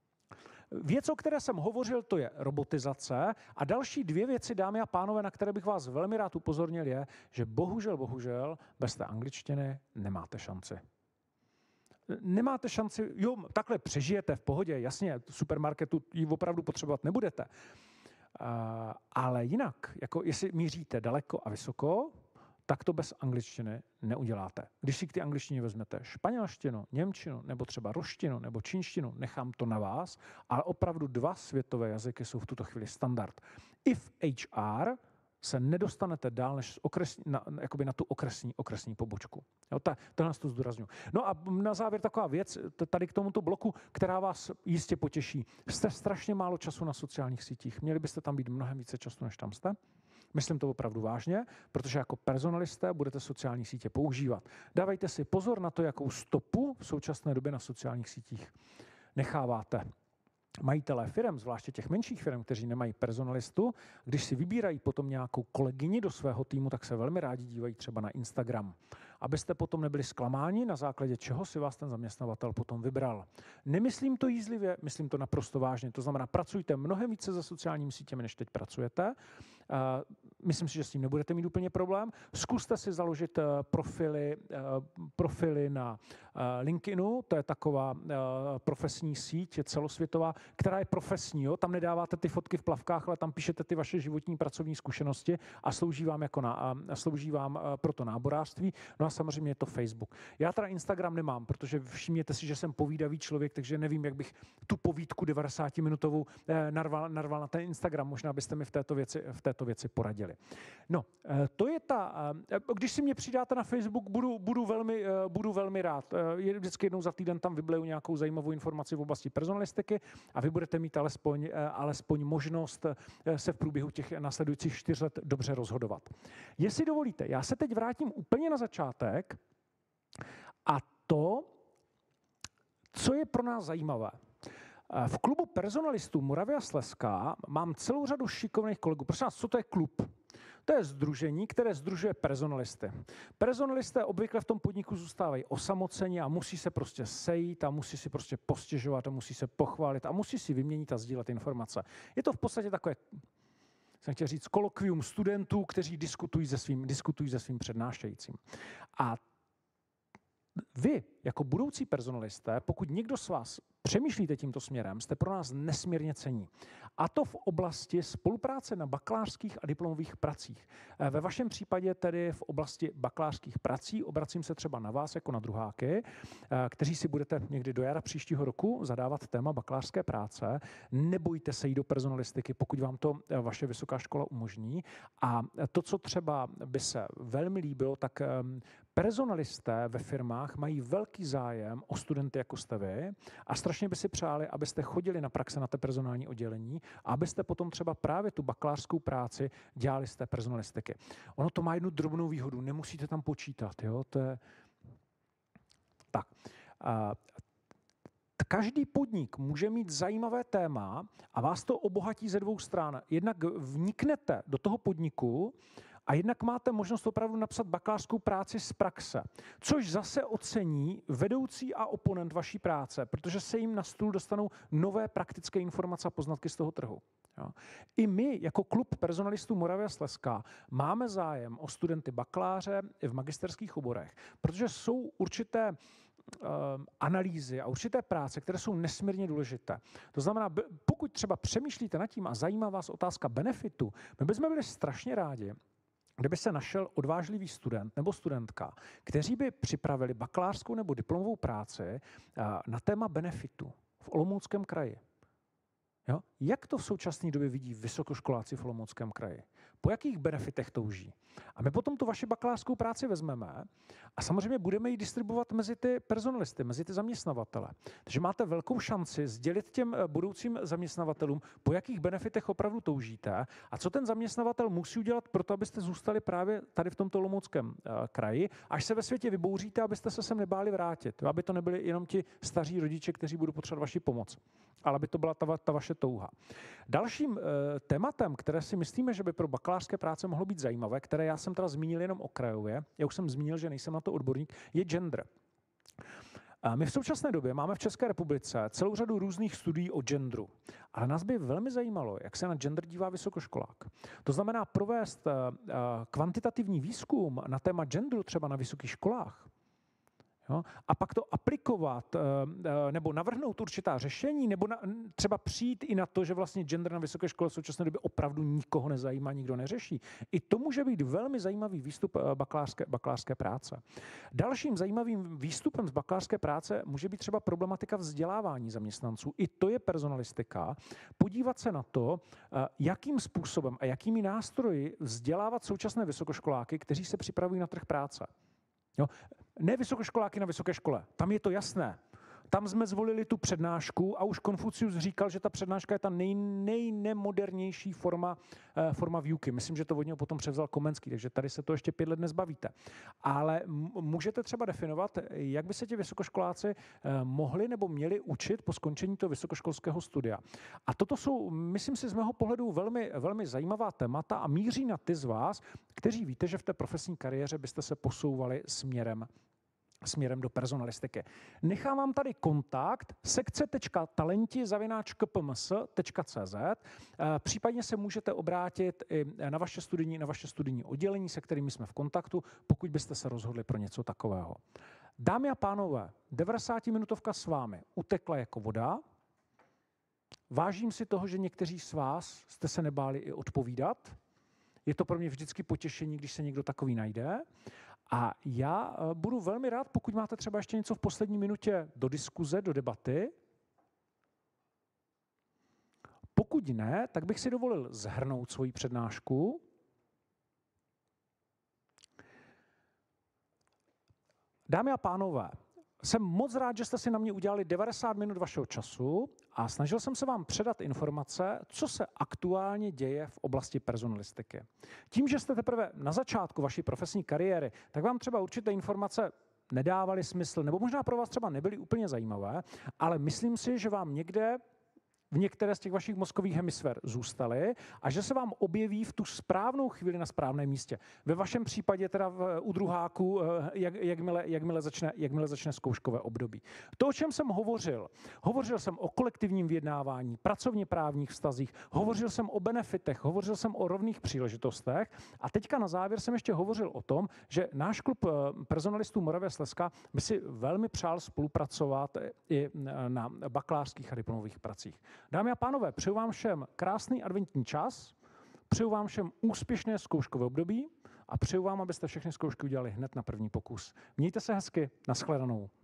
Věc, o které jsem hovořil, to je robotizace. A další dvě věci, dámy a pánové, na které bych vás velmi rád upozornil, je, že bohužel, bohužel, bez té angličtiny nemáte šanci. Nemáte šanci, jo, takhle přežijete v pohodě, jasně, v supermarketu ji opravdu potřebovat nebudete. Uh, ale jinak, jako jestli míříte daleko a vysoko, tak to bez angličtiny neuděláte. Když si k té angličtině vezmete španělštinu, němčinu, nebo třeba ruštinu, nebo čínštinu, nechám to na vás, ale opravdu dva světové jazyky jsou v tuto chvíli standard. I v H R se nedostanete dál než okresní, na, jakoby na tu okresní, okresní pobočku. Jo, ta, tohle to zdůrazňuji. No a na závěr taková věc, tady k tomuto bloku, která vás jistě potěší. Jste strašně málo času na sociálních sítích. Měli byste tam být mnohem více času, než tam jste. Myslím to opravdu vážně, protože jako personalisté budete sociální sítě používat. Dávejte si pozor na to, jakou stopu v současné době na sociálních sítích necháváte. Majitelé firem, zvláště těch menších firm, kteří nemají personalistu, když si vybírají potom nějakou kolegyni do svého týmu, tak se velmi rádi dívají třeba na Instagram. Abyste potom nebyli zklamáni, na základě čeho si vás ten zaměstnavatel potom vybral. Nemyslím to jízlivě, myslím to naprosto vážně. To znamená, pracujte mnohem více se sociálními sítěmi, než teď pracujete. Myslím si, že s tím nebudete mít úplně problém. Zkuste si založit profily, profily na LinkedInu, to je taková profesní síť celosvětová, která je profesní. Jo? Tam nedáváte ty fotky v plavkách, ale tam píšete ty vaše životní pracovní zkušenosti a slouží vám, jako na, slouží vám pro to náborářství. No a samozřejmě je to Facebook. Já teda Instagram nemám, protože všimněte si, že jsem povídavý člověk, takže nevím, jak bych tu povídku devadesáti-minutovou narval, narval na ten Instagram. Možná byste mi v této věci, v této věci poradili. No, to je ta... Když si mě přidáte na Facebook, budu, budu, velmi, budu velmi rád. Vždycky jednou za týden tam vybleju nějakou zajímavou informaci v oblasti personalistiky a vy budete mít alespoň, alespoň možnost se v průběhu těch následujících čtyř let dobře rozhodovat. Jestli dovolíte, já se teď vrátím úplně na začátek a to, co je pro nás zajímavé. V klubu personalistů Moravia Slezská mám celou řadu šikovných kolegů. Prosím vás, co to je klub? To je sdružení, které sdružuje personalisty. Personalisté obvykle v tom podniku zůstávají osamoceni a musí se prostě sejít a musí si prostě postěžovat a musí se pochválit a musí si vyměnit a sdílet informace. Je to v podstatě takové, jsem chtěl říct, kolokvium studentů, kteří diskutují se svým, diskutují se svým přednášejícím. A vy, jako budoucí personalisté, pokud někdo z vás přemýšlíte tímto směrem, jste pro nás nesmírně cenní. A to v oblasti spolupráce na bakalářských a diplomových pracích. Ve vašem případě tedy v oblasti bakalářských prací obracím se třeba na vás jako na druháky, kteří si budete někdy do jara příštího roku zadávat téma bakalářské práce. Nebojte se jít do personalistiky, pokud vám to vaše vysoká škola umožní. A to, co třeba by se velmi líbilo, tak personalisté ve firmách mají velký zájem o studenty, jako jste vy, a strašně by si přáli, abyste chodili na praxe na té personální oddělení a abyste potom třeba právě tu bakalářskou práci dělali z té personalistiky. Ono to má jednu drobnou výhodu, nemusíte tam počítat. Jo? To je... Tak. A každý podnik může mít zajímavé téma a vás to obohatí ze dvou stran. Jednak vniknete do toho podniku a jednak máte možnost opravdu napsat bakalářskou práci z praxe, což zase ocení vedoucí a oponent vaší práce, protože se jim na stůl dostanou nové praktické informace a poznatky z toho trhu. Jo. I my, jako klub personalistů Moravia Slezská, máme zájem o studenty bakaláře i v magisterských oborech, protože jsou určité analýzy a určité práce, které jsou nesmírně důležité. To znamená, pokud třeba přemýšlíte nad tím a zajímá vás otázka benefitu, my bychom byli strašně rádi, kdyby se našel odvážlivý student nebo studentka, kteří by připravili bakalářskou nebo diplomovou práci na téma benefitu v Olomouckém kraji. Jo? Jak to v současné době vidí vysokoškoláci v Olomouckém kraji? Po jakých benefitech touží? A my potom tu vaši bakalářskou práci vezmeme a samozřejmě budeme ji distribuovat mezi ty personalisty, mezi ty zaměstnavatele. Takže máte velkou šanci sdělit těm budoucím zaměstnavatelům, po jakých benefitech opravdu toužíte a co ten zaměstnavatel musí udělat pro to, abyste zůstali právě tady v tomto Olomouckém kraji, až se ve světě vybouříte, abyste se sem nebáli vrátit. Aby to nebyli jenom ti staří rodiče, kteří budou potřebovat vaši pomoc, ale aby to byla ta, ta vaše touha. Dalším e, tématem, které si myslíme, že by pro bakalářské práce mohlo být zajímavé, které já jsem teda zmínil jenom okrajově, já už jsem zmínil, že nejsem na to odborník, je gender. A my v současné době máme v České republice celou řadu různých studií o genderu, ale nás by velmi zajímalo, jak se na gender dívá vysokoškolák. To znamená provést e, kvantitativní výzkum na téma genderu třeba na vysokých školách, jo? A pak to aplikovat nebo navrhnout určitá řešení, nebo na, třeba přijít i na to, že vlastně gender na vysoké škole v současné době opravdu nikoho nezajímá, nikdo neřeší. I to může být velmi zajímavý výstup bakalářské, bakalářské práce. Dalším zajímavým výstupem z bakalářské práce může být třeba problematika vzdělávání zaměstnanců. I to je personalistika. Podívat se na to, jakým způsobem a jakými nástroji vzdělávat současné vysokoškoláky, kteří se připravují na trh práce. Jo? Ne vysokoškoláky na vysoké škole, tam je to jasné. tam jsme zvolili tu přednášku a už Konfucius říkal, že ta přednáška je ta nej, nejnemodernější forma, eh, forma výuky. Myslím, že to od něho potom převzal Komenský, takže tady se to ještě pět let nezbavíte. Ale můžete třeba definovat, jak by se ti vysokoškoláci eh, mohli nebo měli učit po skončení toho vysokoškolského studia. A toto jsou, myslím si, z mého pohledu velmi, velmi zajímavá témata a míří na ty z vás, kteří víte, že v té profesní kariéře byste se posouvali směrem směrem do personalistiky. Nechám vám tady kontakt sekce tečka talenti zavináč k p m s tečka c z. Případně se můžete obrátit i na vaše studijní, na vaše studijní oddělení, se kterými jsme v kontaktu, pokud byste se rozhodli pro něco takového. Dámy a pánové, devadesátiminutovka s vámi utekla jako voda. Vážím si toho, že někteří z vás jste se nebáli i odpovídat. Je to pro mě vždycky potěšení, když se někdo takový najde. A já budu velmi rád, pokud máte třeba ještě něco v poslední minutě do diskuze, do debaty. Pokud ne, tak bych si dovolil shrnout svoji přednášku. Dámy a pánové, jsem moc rád, že jste si na mě udělali devadesát minut vašeho času a snažil jsem se vám předat informace, co se aktuálně děje v oblasti personalistiky. Tím, že jste teprve na začátku vaší profesní kariéry, tak vám třeba určité informace nedávaly smysl, nebo možná pro vás třeba nebyly úplně zajímavé, ale myslím si, že vám někde v některé z těch vašich mozkových hemisfér zůstaly a že se vám objeví v tu správnou chvíli na správném místě. Ve vašem případě teda v, u druháku, jak, jakmile, jakmile, začne, jakmile začne zkouškové období. To, o čem jsem hovořil, hovořil jsem o kolektivním vyjednávání, pracovně právních vztazích, hovořil jsem o benefitech, hovořil jsem o rovných příležitostech a teďka na závěr jsem ještě hovořil o tom, že náš klub personalistů Moravy a Slezska by si velmi přál spolupracovat i na bakalářských a diplomových pracích. Dámy a pánové, přeju vám všem krásný adventní čas, přeju vám všem úspěšné zkouškové období a přeju vám, abyste všechny zkoušky udělali hned na první pokus. Mějte se hezky, nashledanou.